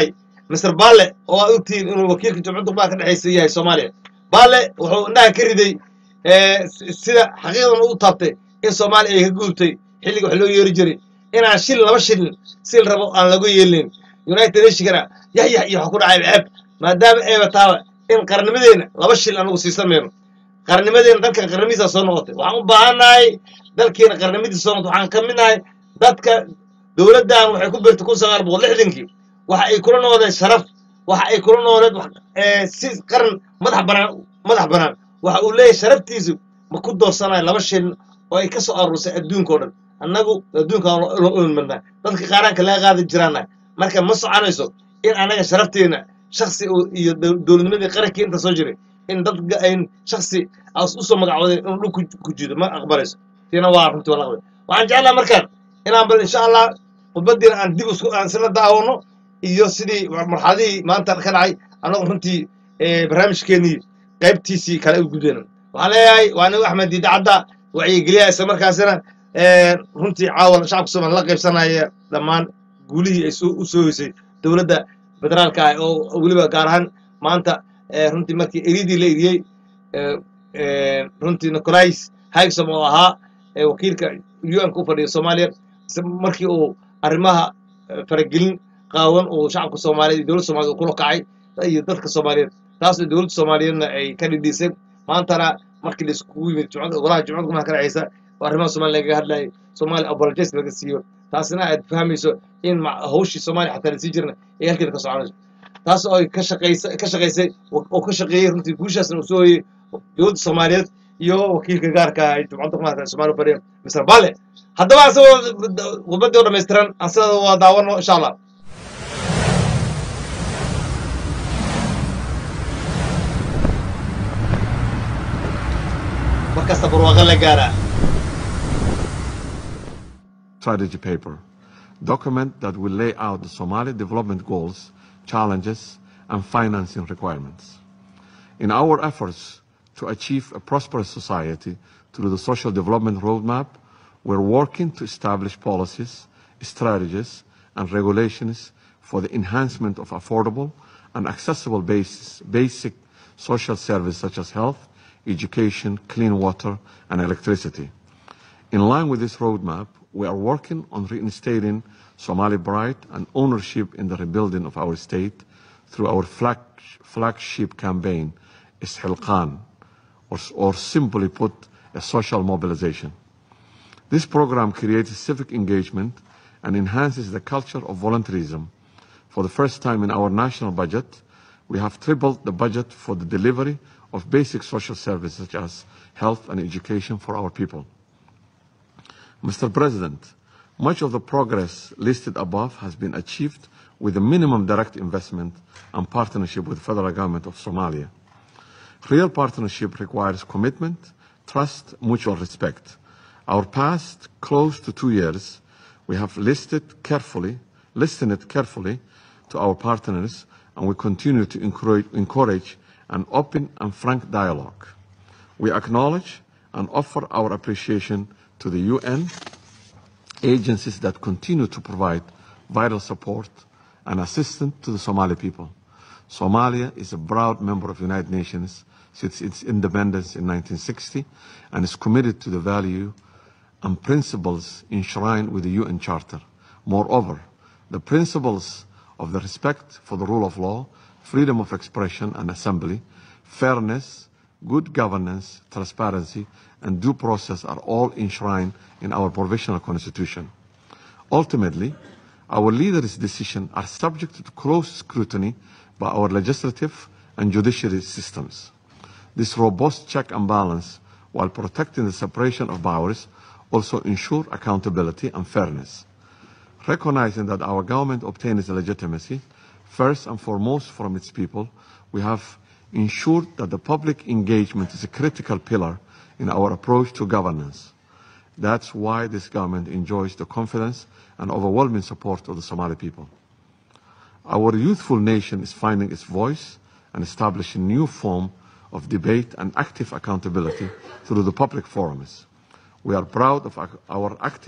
mister Baale oo aad ogtihiin inuu wakiilka jumcadda baa ka dhaxaysan yahay Soomaaliya Baale wuxuu indhaha ka riday ee sida xaqiiqdan uu taabtay in Soomaaliya ay ka guultay xilliga wax loo yeeri jiray inaan shil laba shil si rabo aan lagu yeelin United Nations yah yah iyo ku dhacay ceeb maadaama ay bataawa in qarnimadeena laba shil anagu siisameeyno qarnimadeena dalka qarnimadiisa soo noqotay waxaan u baahanahay dalkeena qarnimadiisa soo noqotay waxaan ka midnahay dadka dawladdan waxay ku beertay kun sagaal boqol lixdankii waxa ay kula noqdeen sharaf waxa ay kula noqdeen ee si qaran madax banaan madax banaan waxa uu leeyahay sharaftiisu ma ku doorsanaay laba shil oo ay ka soo aruursay adduunka oo dhan annagu adduunka oo dhan dadka qaranka laga qaadi jiraan marka ma soconayso in anaga sharafteena shakhsi iyo dawladnimadii qaranka inta soo jiray in dadka ay shakhsi aas u soo magacooday inuu dhulku ku jido ma aqbalayso tina waa runtii wala qabay waxaan jeclahay markaan inaan bal insha Allah khudbadiina aan dib isku aan sila daawano iyo sidii marxaladii maanta ka dhacay anagu runtii ee barnaamijkeenii qaybtiisii kale u gudbeen waxaan leeyahay waa anigu Axmed Diida Cadda wacyi geliya isla markaasina ee runtii caawal shacabka Soomaaliya la qaybsanaya dhamaan guulihii ay soo u soo heysay dawladda federaalka ah oo waliba gaar ahaan maanta ee runtii markii eridii la iriyay ee runtii Nicolais Haysom oo ahaa ee wakiilka U N ku fadhiyo Soomaaliya markii uu arrimaha faragelin qaawan oo shacabka Soomaaliyeed iyo dawladda Soomaaliyeed ku kacay iyo dadka Soomaaliyeed taas oo dawladda Soomaaliyeedna ay ka dhidhisay maantana markii la isku yimid jumcada golaha jumcada kuma ka dhacaysa arrimaha Soomaaliya laga hadlay Soomaaliya apologies laga siiyo taasina aad fahmayso in hawshii Soomaaliya xataa la sii jirna ee halkeeda ka soconayso taas oo ay ka shaqeysay ka shaqeysay oo ka shaqeeyay runtii guushaasna uu soo hoyay dawladda Soomaaliyeed iyo wakiilka gaarka ah ee jumcada kuma ka Soomaaliya fadhiya mister Baale haddaba asagoo khudbadii oo dhammaystiran asada waa daawano insha Allah markasta barwaaqo la gaara strategy paper, document that will lay out the Somali development goals, challenges, and financing requirements. In our efforts to achieve a prosperous society through the Social Development Roadmap, we're working to establish policies, strategies, and regulations for the enhancement of affordable and accessible basis, basic social services such as health, education, clean water, and electricity. In line with this roadmap, we are working on reinstating Somali pride and ownership in the rebuilding of our state through our flag, flagship campaign, Isxilqaan, or, or simply put, a social mobilization. This program creates civic engagement and enhances the culture of volunteerism. For the first time in our national budget, we have tripled the budget for the delivery of basic social services such as health and education for our people. Mister President, much of the progress listed above has been achieved with a minimum direct investment and partnership with the federal government of Somalia. Real partnership requires commitment, trust, mutual respect. Our past close to two years, we have listed carefully, listened carefully to our partners, and we continue to encourage, encourage an open and frank dialogue. We acknowledge and offer our appreciation to the U N agencies that continue to provide vital support and assistance to the Somali people. Somalia is a proud member of the United Nations since its independence in nineteen sixty and is committed to the value and principles enshrined with the U N Charter. Moreover, the principles of the respect for the rule of law, freedom of expression and assembly, fairness, good governance, transparency, and due process are all enshrined in our provisional constitution. Ultimately, our leaders' decisions are subject to close scrutiny by our legislative and judiciary systems. This robust check and balance, while protecting the separation of powers, also ensure accountability and fairness. Recognizing that our government obtains legitimacy, first and foremost from its people, we have ensured that the public engagement is a critical pillar in our approach to governance. That's why this government enjoys the confidence and overwhelming support of the Somali people. Our youthful nation is finding its voice and establishing new form of debate and active accountability through the public forums. We are proud of our active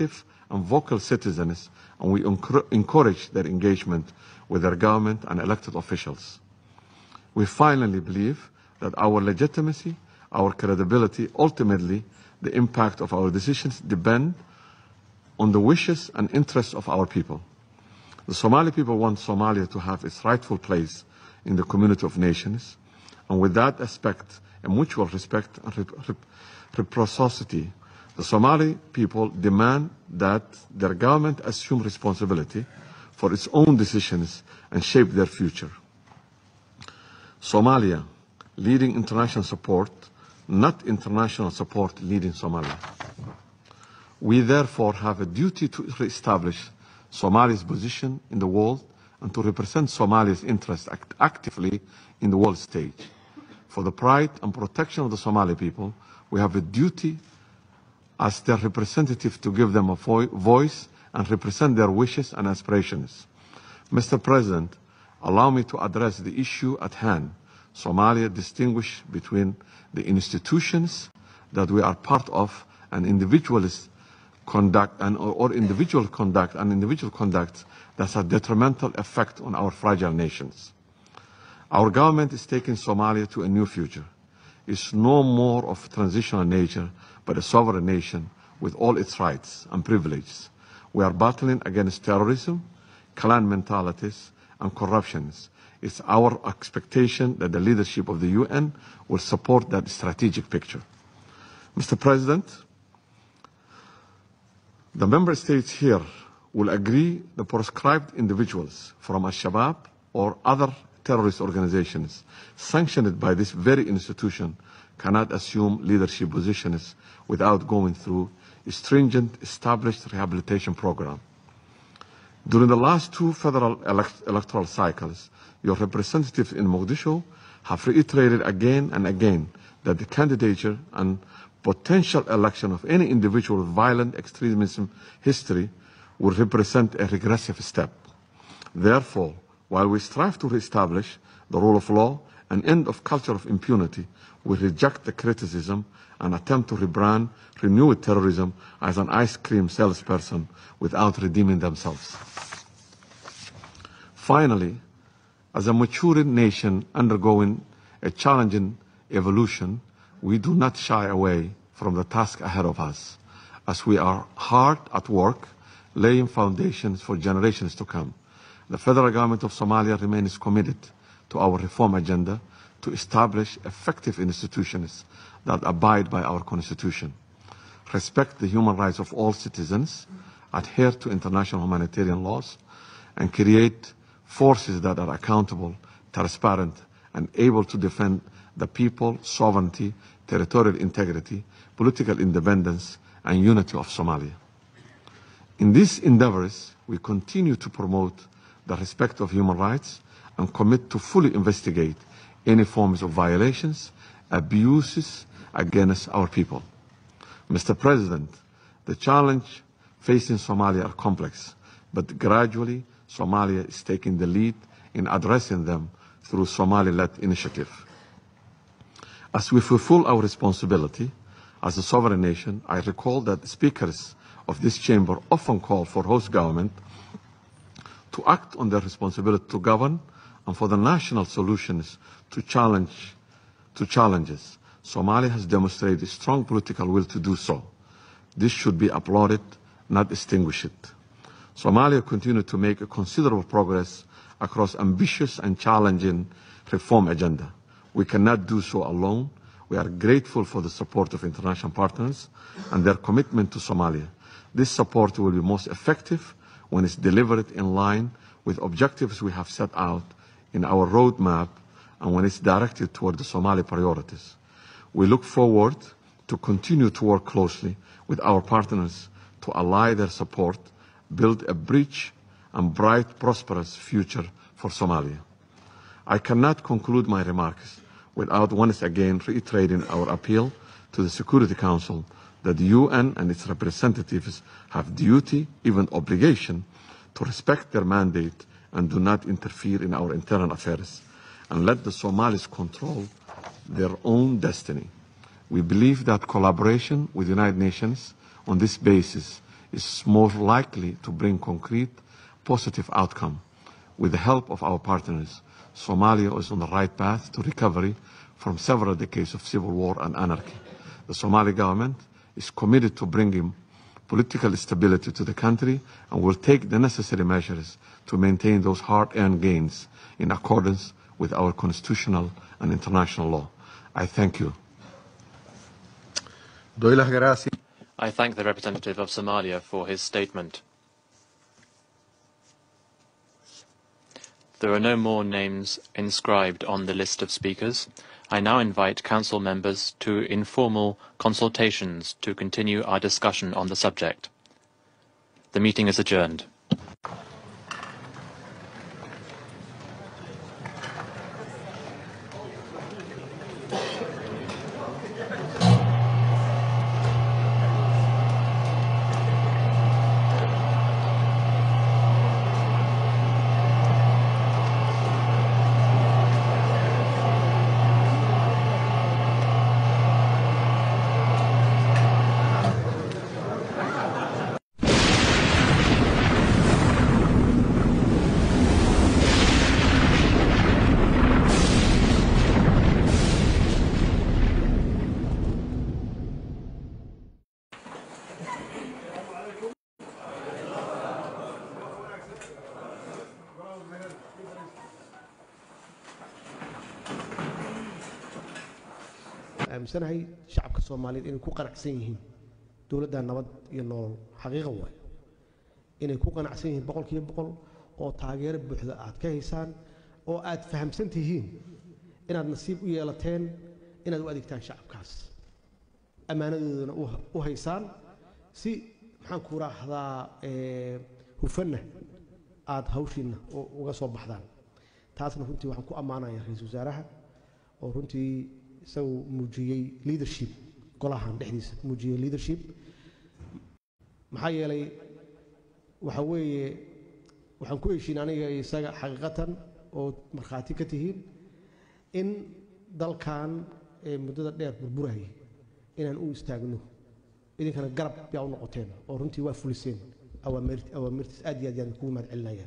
and vocal citizens, and we encourage their engagement with their government and elected officials. We finally believe that our legitimacy, our credibility, ultimately the impact of our decisions depend on the wishes and interests of our people. The Somali people want Somalia to have its rightful place in the community of nations, and with that aspect, a mutual respect and reciprocity, the Somali people demand that their government assume responsibility for its own decisions and shape their future. Somalia, leading international support, not international support leading Somalia. We therefore have a duty to establish Somalia's position in the world and to represent Somalia's interests act actively in the world stage. For the pride and protection of the Somali people, we have a duty as their representative to give them a vo voice and represent their wishes and aspirations. Mister President, allow me to address the issue at hand. Somalia distinguishes between the institutions that we are part of and individualist conduct and or, or individual conduct and individual conduct that has a detrimental effect on our fragile nations. Our government is taking Somalia to a new future. It's no more of transitional nature, but a sovereign nation with all its rights and privileges. We are battling against terrorism, clan mentalities, and corruptions. It's our expectation that the leadership of the U N will support that strategic picture. Mister President, the member states here will agree the proscribed individuals from Al-Shabaab or other terrorist organizations sanctioned by this very institution cannot assume leadership positions without going through a stringent established rehabilitation program. During the last two federal elect electoral cycles, your representatives in Mogadishu have reiterated again and again that the candidature and potential election of any individual with violent extremism history would represent a regressive step. Therefore, while we strive to reestablish the rule of law and end of culture of impunity, we reject the criticism and attempt to rebrand renewed terrorism as an ice cream salesperson without redeeming themselves. Finally, as a maturing nation undergoing a challenging evolution, we do not shy away from the task ahead of us, as we are hard at work laying foundations for generations to come. The federal government of Somalia remains committed to our reform agenda to establish effective institutions that abide by our constitution, respect the human rights of all citizens, adhere to international humanitarian laws, and create forces that are accountable, transparent, and able to defend the people, sovereignty, territorial integrity, political independence, and unity of Somalia. In these endeavors, we continue to promote the respect of human rights and commit to fully investigate any forms of violations, abuses against our people. Mister President, the challenge facing Somalia are complex, but gradually Somalia is taking the lead in addressing them through Somali-led initiative. As we fulfill our responsibility as a sovereign nation, I recall that the speakers of this chamber often call for host government to act on their responsibility to govern and for the national solutions to challenge to challenges. Somalia has demonstrated a strong political will to do so. This should be applauded, not extinguished. Somalia continued to make a considerable progress across ambitious and challenging reform agenda. We cannot do so alone. We are grateful for the support of international partners and their commitment to Somalia. This support will be most effective when it's delivered in line with objectives we have set out in our roadmap and when it's directed toward the Somali priorities. We look forward to continue to work closely with our partners to ally their support, build a rich and bright, prosperous future for Somalia. I cannot conclude my remarks without once again reiterating our appeal to the Security Council that the U N and its representatives have duty, even obligation, to respect their mandate and do not interfere in our internal affairs, and let the Somalis control their own destiny. We believe that collaboration with the United Nations on this basis is more likely to bring concrete, positive outcome. With the help of our partners, Somalia is on the right path to recovery from several decades of civil war and anarchy. The Somali government is committed to bringing political stability to the country and will take the necessary measures to maintain those hard-earned gains in accordance with our constitutional and international law. I thank you. Doy las gracias. I thank the representative of Somalia for his statement. There are no more names inscribed on the list of speakers. I now invite Council members to informal consultations to continue our discussion on the subject. The meeting is adjourned. aaminsanahay shacabka Soomaaliyeed inay ku qanacsan yihiin dawladda nabad iyo nolol xaqiiqo way inay ku qanacsan yihiin boqolkiiba boqol oo taageero buuxda aad ka haysaan oo aad fahamsan tihiin inaad nasiib u yeelateen inaad u adeegtaan shacabkaas amaanadoodana u haysaan si maxaan ku raahdaa ee hufana aad hawshiina uga soo baxdaan taasna runtii waxaan ku ammaanayaa ra'iisul wasaaraha oo runtii isagu muujiyay leadership golahan dhexdiisa muujiyay leadership maxaa yeelay waxa weeye waxaan ku heshiin aniga isaga xaqiiqatan oo markhaati ka tihiin in dalkan ee muddada dheer burburayay inaan u istaagno idinkana garab yaa u noqoteen oo runtii waa fuliseen awaamirti awaamirtis aad iyo aad yaan kugu mahad celinaya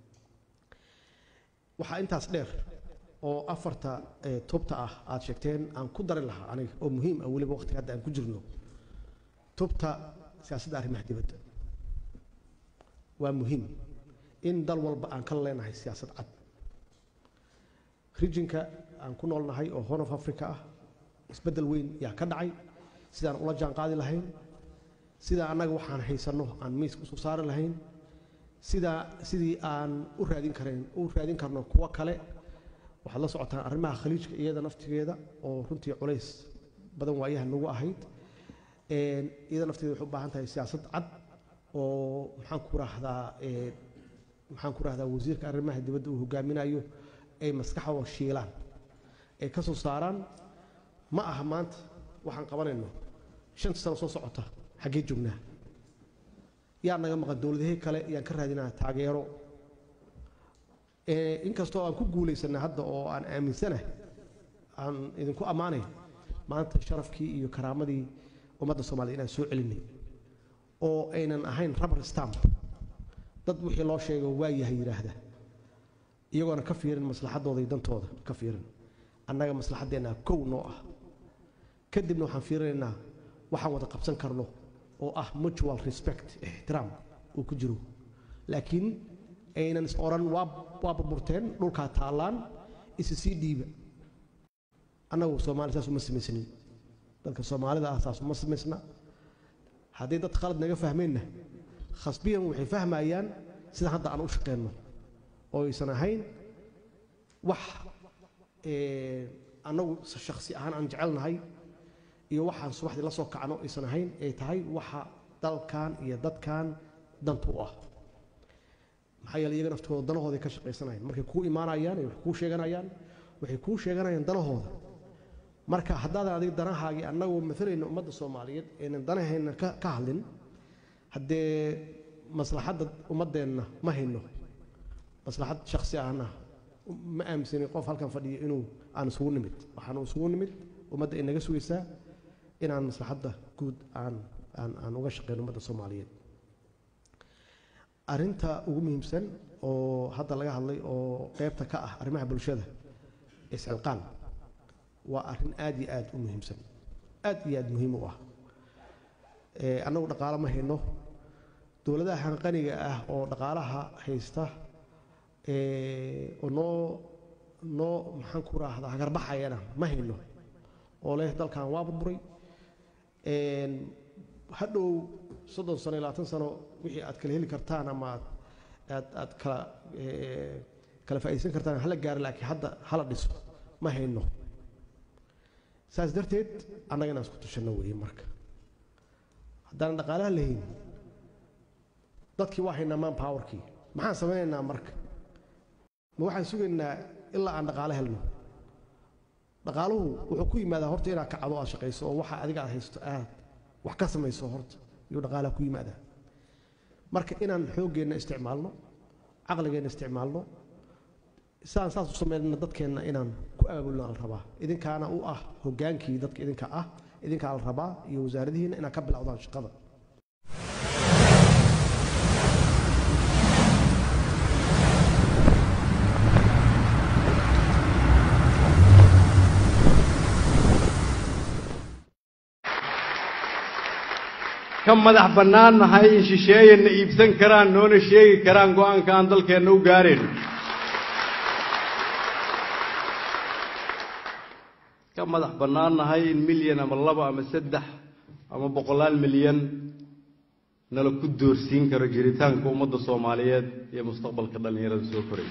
waxaa intaas dheer oo afarta tubta ah aad sheegteen aan ku darin lahaa aniga oo muhiim ah waliba waqtiga hadda aan ku jirno tubta siyaasadda arrimaha dibadda waa muhiim in dal walba aan ka leenahay siyaasad cad regionka aan ku noolnahay oo Horn of Africa ah isbedel weyn yaa ka dhacay sidaan ula jaan qaadi lahayn sida anaga waxaan haysano aan miiska u soo saari lahayn sida sidii aan u raadin kareen u raadin karno kuwa kale waxa la socotaan arrimaha khaliijka iyada naftigeeda oo runtii culays badan waayaha nagu ahayd een iyada naftigeeda waxay u baahan tahay siyaasad cad oo maxaan ku raahdaa ee maxaan ku raahdaa wasiirka arrimaha dibadda uu hogaaminayo ay maskaxda shiilaan ay ka soo saaraan ma aha maanta waxaan qabanayno shan sano soo socota xagee joognaa yaa naga maqan dawladaha kale iyaan ka raadinaa taageero ee inkastoo aan ku guuleysana hadda oo aan aaminsanahay aan idinku amaanay maanta sharafkii iyo karaamadii ummadda Soomaaliyeed inaan soo celinay oo aynan ahayn rubber stamp dad wixii loo sheego waa yahay yiraahda iyagoona ka fiirin maslaxadooda iyo dantooda ka fiirin annaga maslaxadeena kow noo ah kadibna waxaan fiirinaynaa waxaan wada qabsan karno oo ah mutual respect ixtiraam uu ku jiro laakiin aynan is oran waa waa burburteen dhulka taalaan is sii dhiiba annagu Soomaaliya saas uma sameysnin dadka Soomaalida ah saas uma sameysna haddii dad khalad naga fahmeenna khasbiyan waxay fahmayaan sida hadda aan u shaqeeyno oo aysan ahayn wax ee annagu shakhsi ahaan aan jecelnahay iyo waxaan subaxdii la soo kacno aysan ahayn ay tahay waxa dalkan iyo dadkan dantu ah maxay iyaga naftooda danahooda ka shaqeysanayaan markay ku imaanayaan ay ku sheeganayaan waxay ku sheeganayaan danahooda marka haddii adiga danahaagi annagu maalayna ummadda Soomaaliyeed ee danaheena ka hadlin hadee maslaxadda ummadeena ma hayno maslaxad shakhsi ahna ma aaminsan qof halkan fadhiyo inuu aan isugu nimid waxaan isugu nimid ummadda inaga sugaysaa inaan maslaxadda guud aan aan aan uga shaqeyno ummadda Soomaaliyeed arrinta ugu muhiimsan oo hadda laga hadlay oo qaybta ka ah arrimaha bulshada iscilqaan waa arrin aad iyo aad u muhiimsan aad iyo aad muhiim u ah ee anagu dhaqaale ma hayno dawladaha hanqaniga ah oo dhaqaalaha haysta ee oo noo noo maxaan ku raahdaa hagarbaxayana ma hayno oo leh dalkan waa burburay een hadhow soddon sano labaatan sano wixii aad kala heli kartaan ama aad aad kala ee kala faa'iideysan kartaan hala gaar laakiin hadda hala dhiso ma hayno saas darteed annaga inaan isku tushano weeye marka haddaan dhaqaalaha lahayn dadkii waa haynaa man powerkii maxaan samaynaynaa marka ma waxaan sugaynaa ilaa aan dhaqaale helno dhaqaaluhu wuxuu ku yimaadaa horta inaad kacdo aad shaqayso oo waxa adiga aad haysto aad wax ka samayso horta iyo dhaqaalaha ku yimaadaa marka inaan xooggeena isticmaalno caqligeena isticmaalno saan saas u sameeyna dadkeena inaan ku aabulno al rabaa idinkaana u ah hogaankii dadka idinka ah idinka al rabaa iyo wasaaradihiina inaan ka bilowdaan shaqada كم مدح بنان هاي شيء يبسن كران نون شيء كران قوان كان دل كأنه قارن كم مدح بنان هاي مليون أم الله أم سدح أم بقلال مليون نلو كدور سين كرجريتان كومد الصوماليات يا مستقبل كذا نيران سوفري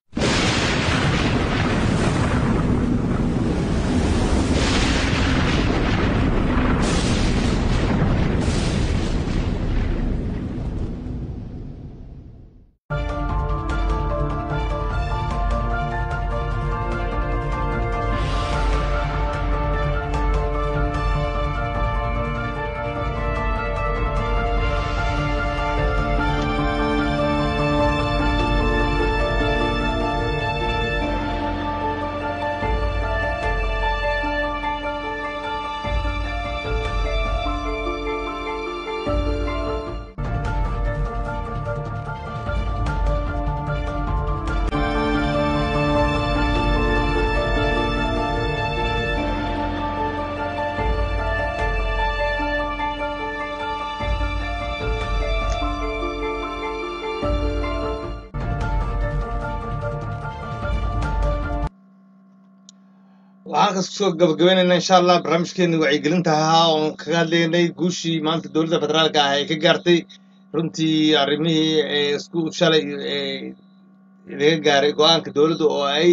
waxaan kasoo gabagabeynayna insha Allah barnaamijkeena wacyigelinta ahaa oo kaga hadlaynay guushii maanta dowladda federaalka ah ay ka gaartay runtii arrimihii ee isku shalay ee laga gaaray go'aanka dowladda oo ay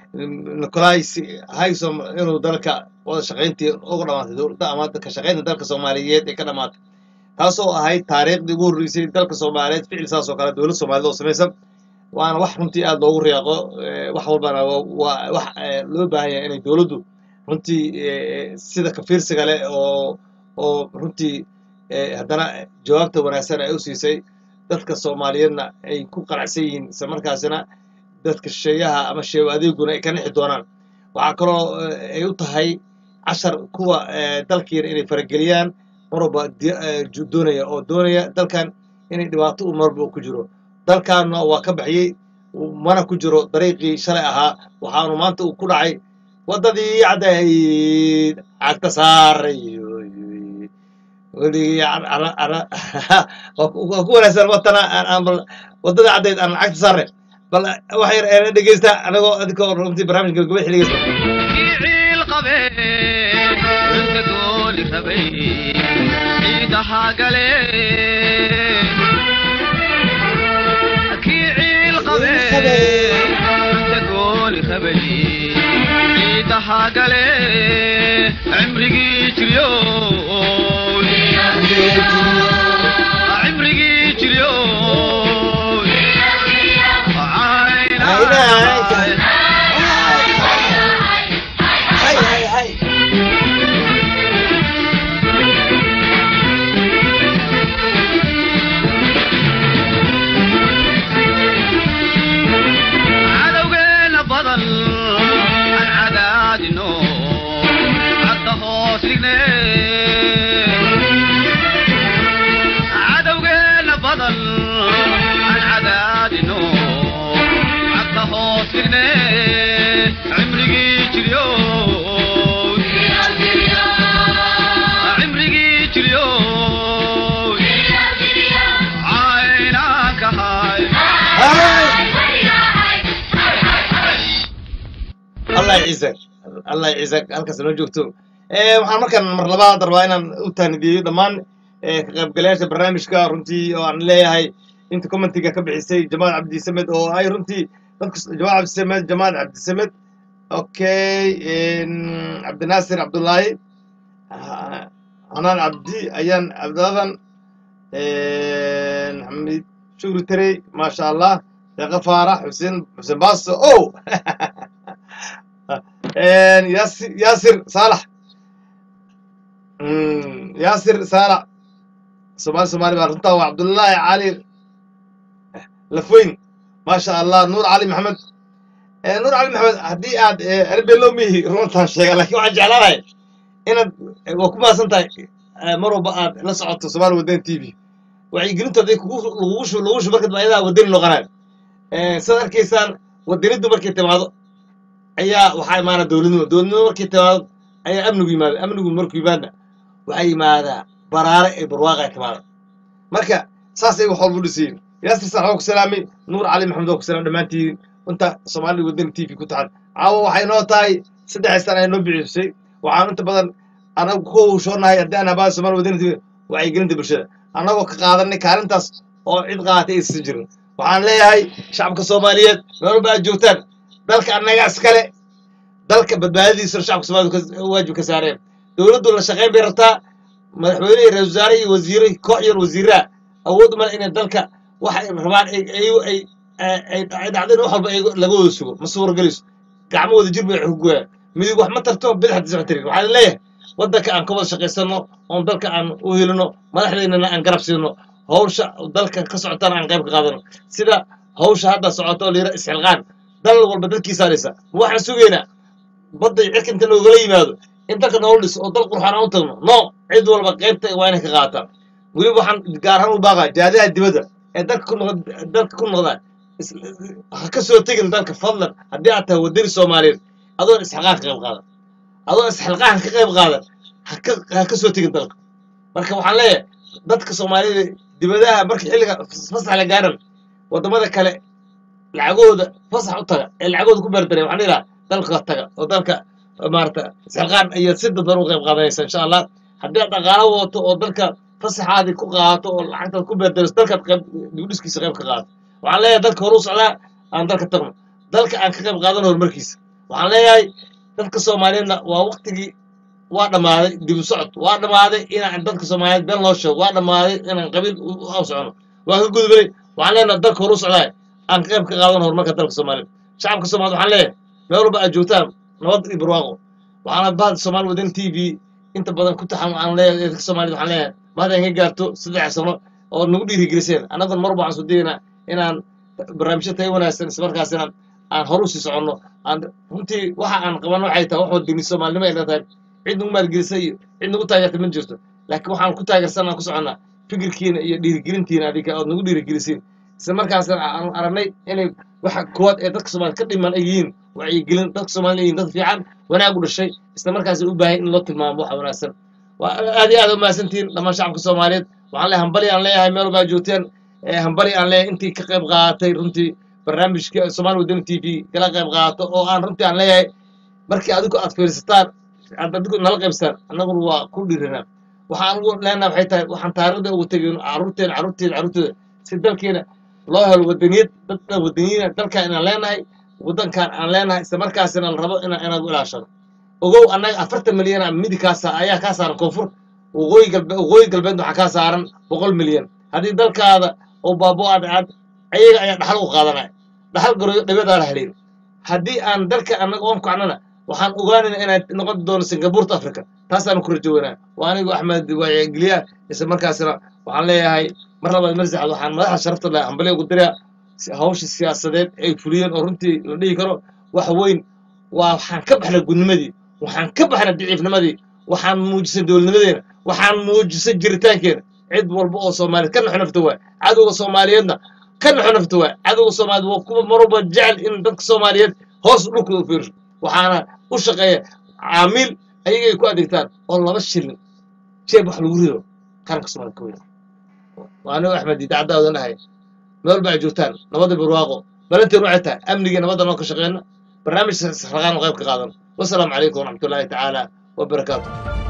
Nicolais Haysom inuu dalka wada shaqayntii ugu dhamaatay dowladda ama ka shaqaynta dalka Soomaaliyeed ee ka dhamaatay taasoo ahayd taariikhdii ugu horreysay dalka Soomaaliyeed ficil saas oo kale dowladda Soomaaliyeed oo samaysan waana wax runtii aad loogu riyaaqo wax walbana waa wax loo baahan yahay inay dowladdu runtii sida ka fiirsiga leh oo oo runtii haddana jawaabta wanaagsan ay u siisay dadka Soomaaliyeedna ay ku qanacsan yihiin isla markaasina dadka shisheeyaha ama sheew adeeguna ay ka nixi doonaan waxaa kaloo ay u tahay cashar kuwa dalkiina inay farageliyaan marwalba doonaya oo doonaya dalkan inay dhibaato u marba ku jiro dalkaanna waa ka baxiyey mana ku jiro dariiqii shalay ahaa waxaanu maanta uu ku dhacay waddadii caddayd cagta saaray weligii waa ku wanaagsan watana waddadii caddayd aan cagta saaray bal wax yar ee dhegeysta anagoo adinkoo runtii barnaamij gabagabay xilligeysta تقول خبلي عيدها قلي عمري جريون عمري جريون عين عين هاي هاي هاي الله يعزك الله يعزك halkaas noo joogto ee waxaan markaan mar labaad rabaa inaan u taanidiyo dhammaan ee ka qaybgalayaasha barnaamijka runtii oo aan leeyahay inta commentiga ka bixisay Jamaal Cabdi Samed oo ay runtii dadka Jamaal Cabdi Samed Jamaal Cabdi Samed okay in Cabdi Naasir Cabdullaahi Hanan Cabdi ayaan Abdadan een Xamid Shukri Tari ma sha Allah Daqa Faarax Xuseen Xuseen Baasto oh een Yaasir Yaasir Saalax mm Yaasir Saalax Somaali Somaali baa runtaa waa Cabdullaahi Cali Lafoyn ما شاء الله نور علي محمد آه نور علي محمد هدي عاد آه أنا بلومي رونتان شيء لكن واحد جعلها أنا وكما سنتا آه مرة بعد لسعة سوار ودين تي في وعي قلت هذيك لوش لوش بركة بعيدا ودين لغنان آه صدر كيسان ودين الدو بركة تماض أيا وحي معنا دولنا دولنا بركة تماض أيا أمنو بيمان أمنو بمرك بيمان وعي ماذا برارة برواقع تماض مركا ساسي وحول بوليسين ياسر صاحبك سلامي نور علي محمد وك سلام دمانتي وانت صومالي ودن تي في كنت عاد عاو waxay noo tahay saddex sano ay noo bixisay waxaan inta badan anagu ku shoonahay hadaan baa Soomaali wadin tv waxay gelinta bulshada anagoo ka qaadanay kaalintaas oo cid qaatay isii jirin waxaan leeyahay shacabka Soomaaliyeed meel baa joogtaan dalka anaga iskale dalka badbaadadiisa shacabka Soomaaliyeed waajib ka saareen dawladdu la shaqeyn bay rabtaa madaxweynaha ra'iisul wasaare iyo wasiirro koox yar wasiirra awood ma in dalka waxay rabaan ay ay ay dhacdeen wax walba laga wada sugo ma suur galis gacmooda jir bay xuguyaa midig wax ma tarto bidix tisba tirin waxa leeyahay wadanka aan ka wada shaqeysano oo dalka aan u helino madaxdeena aan garab siino hawsha dalka ka socotana aan qayb ka qaadano sida hawsha hadda socoto leera isxilqaan dal walba dadkiisa leeysa waxaan sugeynaa baday cirkinta loo gala yimaado in dalka nool dhis oo dal qurxan aan u tagno no cid walba qaybta waa inay ka qaataan wali waxaan gaar ahaan u baaqa jaadaha dibadda ee dalka ku noqda dalka ku noqda ha ka soo tagin dalka fadlan haddii aad tahay wadani Soomaaliyeed adoo isxilqaan ka qayb qaadan adoo isxilqaan ka qayb qaadan ha ka ha ka soo tagin dalka marka waxaan leeyahay dadka Soomaaliyeed dibadaha markii xilliga fasax la gaaran wadamada kale lacagooda fasax u taga ee lacagooda ku beerdareen waxaan ilaa dalka taga oo dalka maarta isxilqaan iyo sidda daru qayb qaadanaysa insha Allah haddii aad dhaqaalaha wato oo dalka fasaxaadi ku qaato oo lacagta ku beerdarayso dalka qayb dibdhiskiisa qayb ka qaato waxaan leeyahay dalka hor u socdaa aan dalka tagno dalka aan ka qayb qaadan horumarkiisa waxaan leeyahay dadka Soomaaliyeedna waa waqtigii waa dhamaaday dib u socod waa dhamaaday in dadka Soomaaliyeed been loo sheego waa dhamaaday inaan qabiil u socono waa ka gudbay waxaan leenahay dalka hor u socdaa aan ka qayb ka qaadan horumarka dalka Soomaaliyeed shacabka Soomaaliyeed waxaan leeyahay meel walba aad joogtaan nabad iyo barwaaqo waxaan baad Soomaali wadin T V inta badan ku taxan aan leeyahay dadka Soomaaliyeed waxaan leeyahay maada ay gaarto saddex sano oo nagu dhiirigeliseen anaga mar baan soo deena inaan barnaamijyo tay wanaagsan isla markaas inaan aan horu sii socono aan runtii waxa aan qabano waxay tahay wax wadani Soomaalnimo ay leedahay cid nagu maalgelisay cid nagu taageertay ma jirto laakiin waxaan ku taageersanaa ku soconaa fikirkiina iyo dhiirigelintiina adiga oo nagu dhiirigelisay isla markaas aan aragnay inay waxa kood ee dadka Soomaaliyeed ka dhiman ay yihiin wacyi gelin dadka Soomaaliyeed dad fiican wanaag u dhashay isla markaas u baahay in loo tilmaamo wax wanaagsan aad iyo aad u maasantiin dhammaan shacabka Soomaaliyeed waxaan leeyahay hambali aan leeyahay meel baa joogteen hambali aan leeyahay intii ka qayb qaadatay runtii barnaamijka Soomaali wadani T V kala qayb qaato oo aan runtii aan leeyahay markii adigu aad fiirsataan aad adigu nala qaybsan anagu waa ku dhiiranaa waxaan ugu leenahay waxay tahay waxaan taariikhda ugu tagay caruurteen caruurteen caruurteeda si dalkeena loo helo wadaniyad dadka wadaniyiina dalka inaan leenahay wadankan aan leenahay isla markaasina la rabo inaan inaad u ilaashado ogow anaga afartan milyan midikaas ayaa ka saaran koonfur waqooyi galbeed waqooyi galbeed waxa ka saaran boqol milyan haddii dalkaada oo baabo aad aad ayaga ayaa dhaxal u qaadanay dhaxal garo dhibada la helin haddii aan dalka anaga oon kacnana waxaan ogaanaynaa inay noqon doono Singapore Africa taas aan ku rajoonaa waa anigu Axmed waa Galiya isla markaasina waxaan leeyahay mar labaad mar saddexaad waxaan madaxa sharafta leh ambale ugu diraa hawsha siyaasadeed ay fuliyeen oo runtii la dhigi karo wax weyn waa waxaan ka baxnay gudnimadii waxaan ka baxnay daciifnimadii waxaan muujisay dowladnimadeena waxaan muujisay jiritaankeena cid walba oo Soomaaliyeed ka naxnafta waa cadowga Soomaaliyeedna ka naxnafta waa cadowga Soomaaliyeed waa kuwa marba jecel in dadka Soomaaliyeed hoos dhulka u fiirsho waxaana u shaqeeya caamil ayaga ay ku adeegtaan oo laba shilin jeeb wax lagu rido qaranka Soomaaliyeed ka weyn waana Axmed dacdaadan ahay meel baa joogtaan nabad barwaaqo balanteen waxay tahay amniga nabadda noo ka shaqeeyna برنامج رغان وغير قادم والسلام عليكم ورحمة الله تعالى وبركاته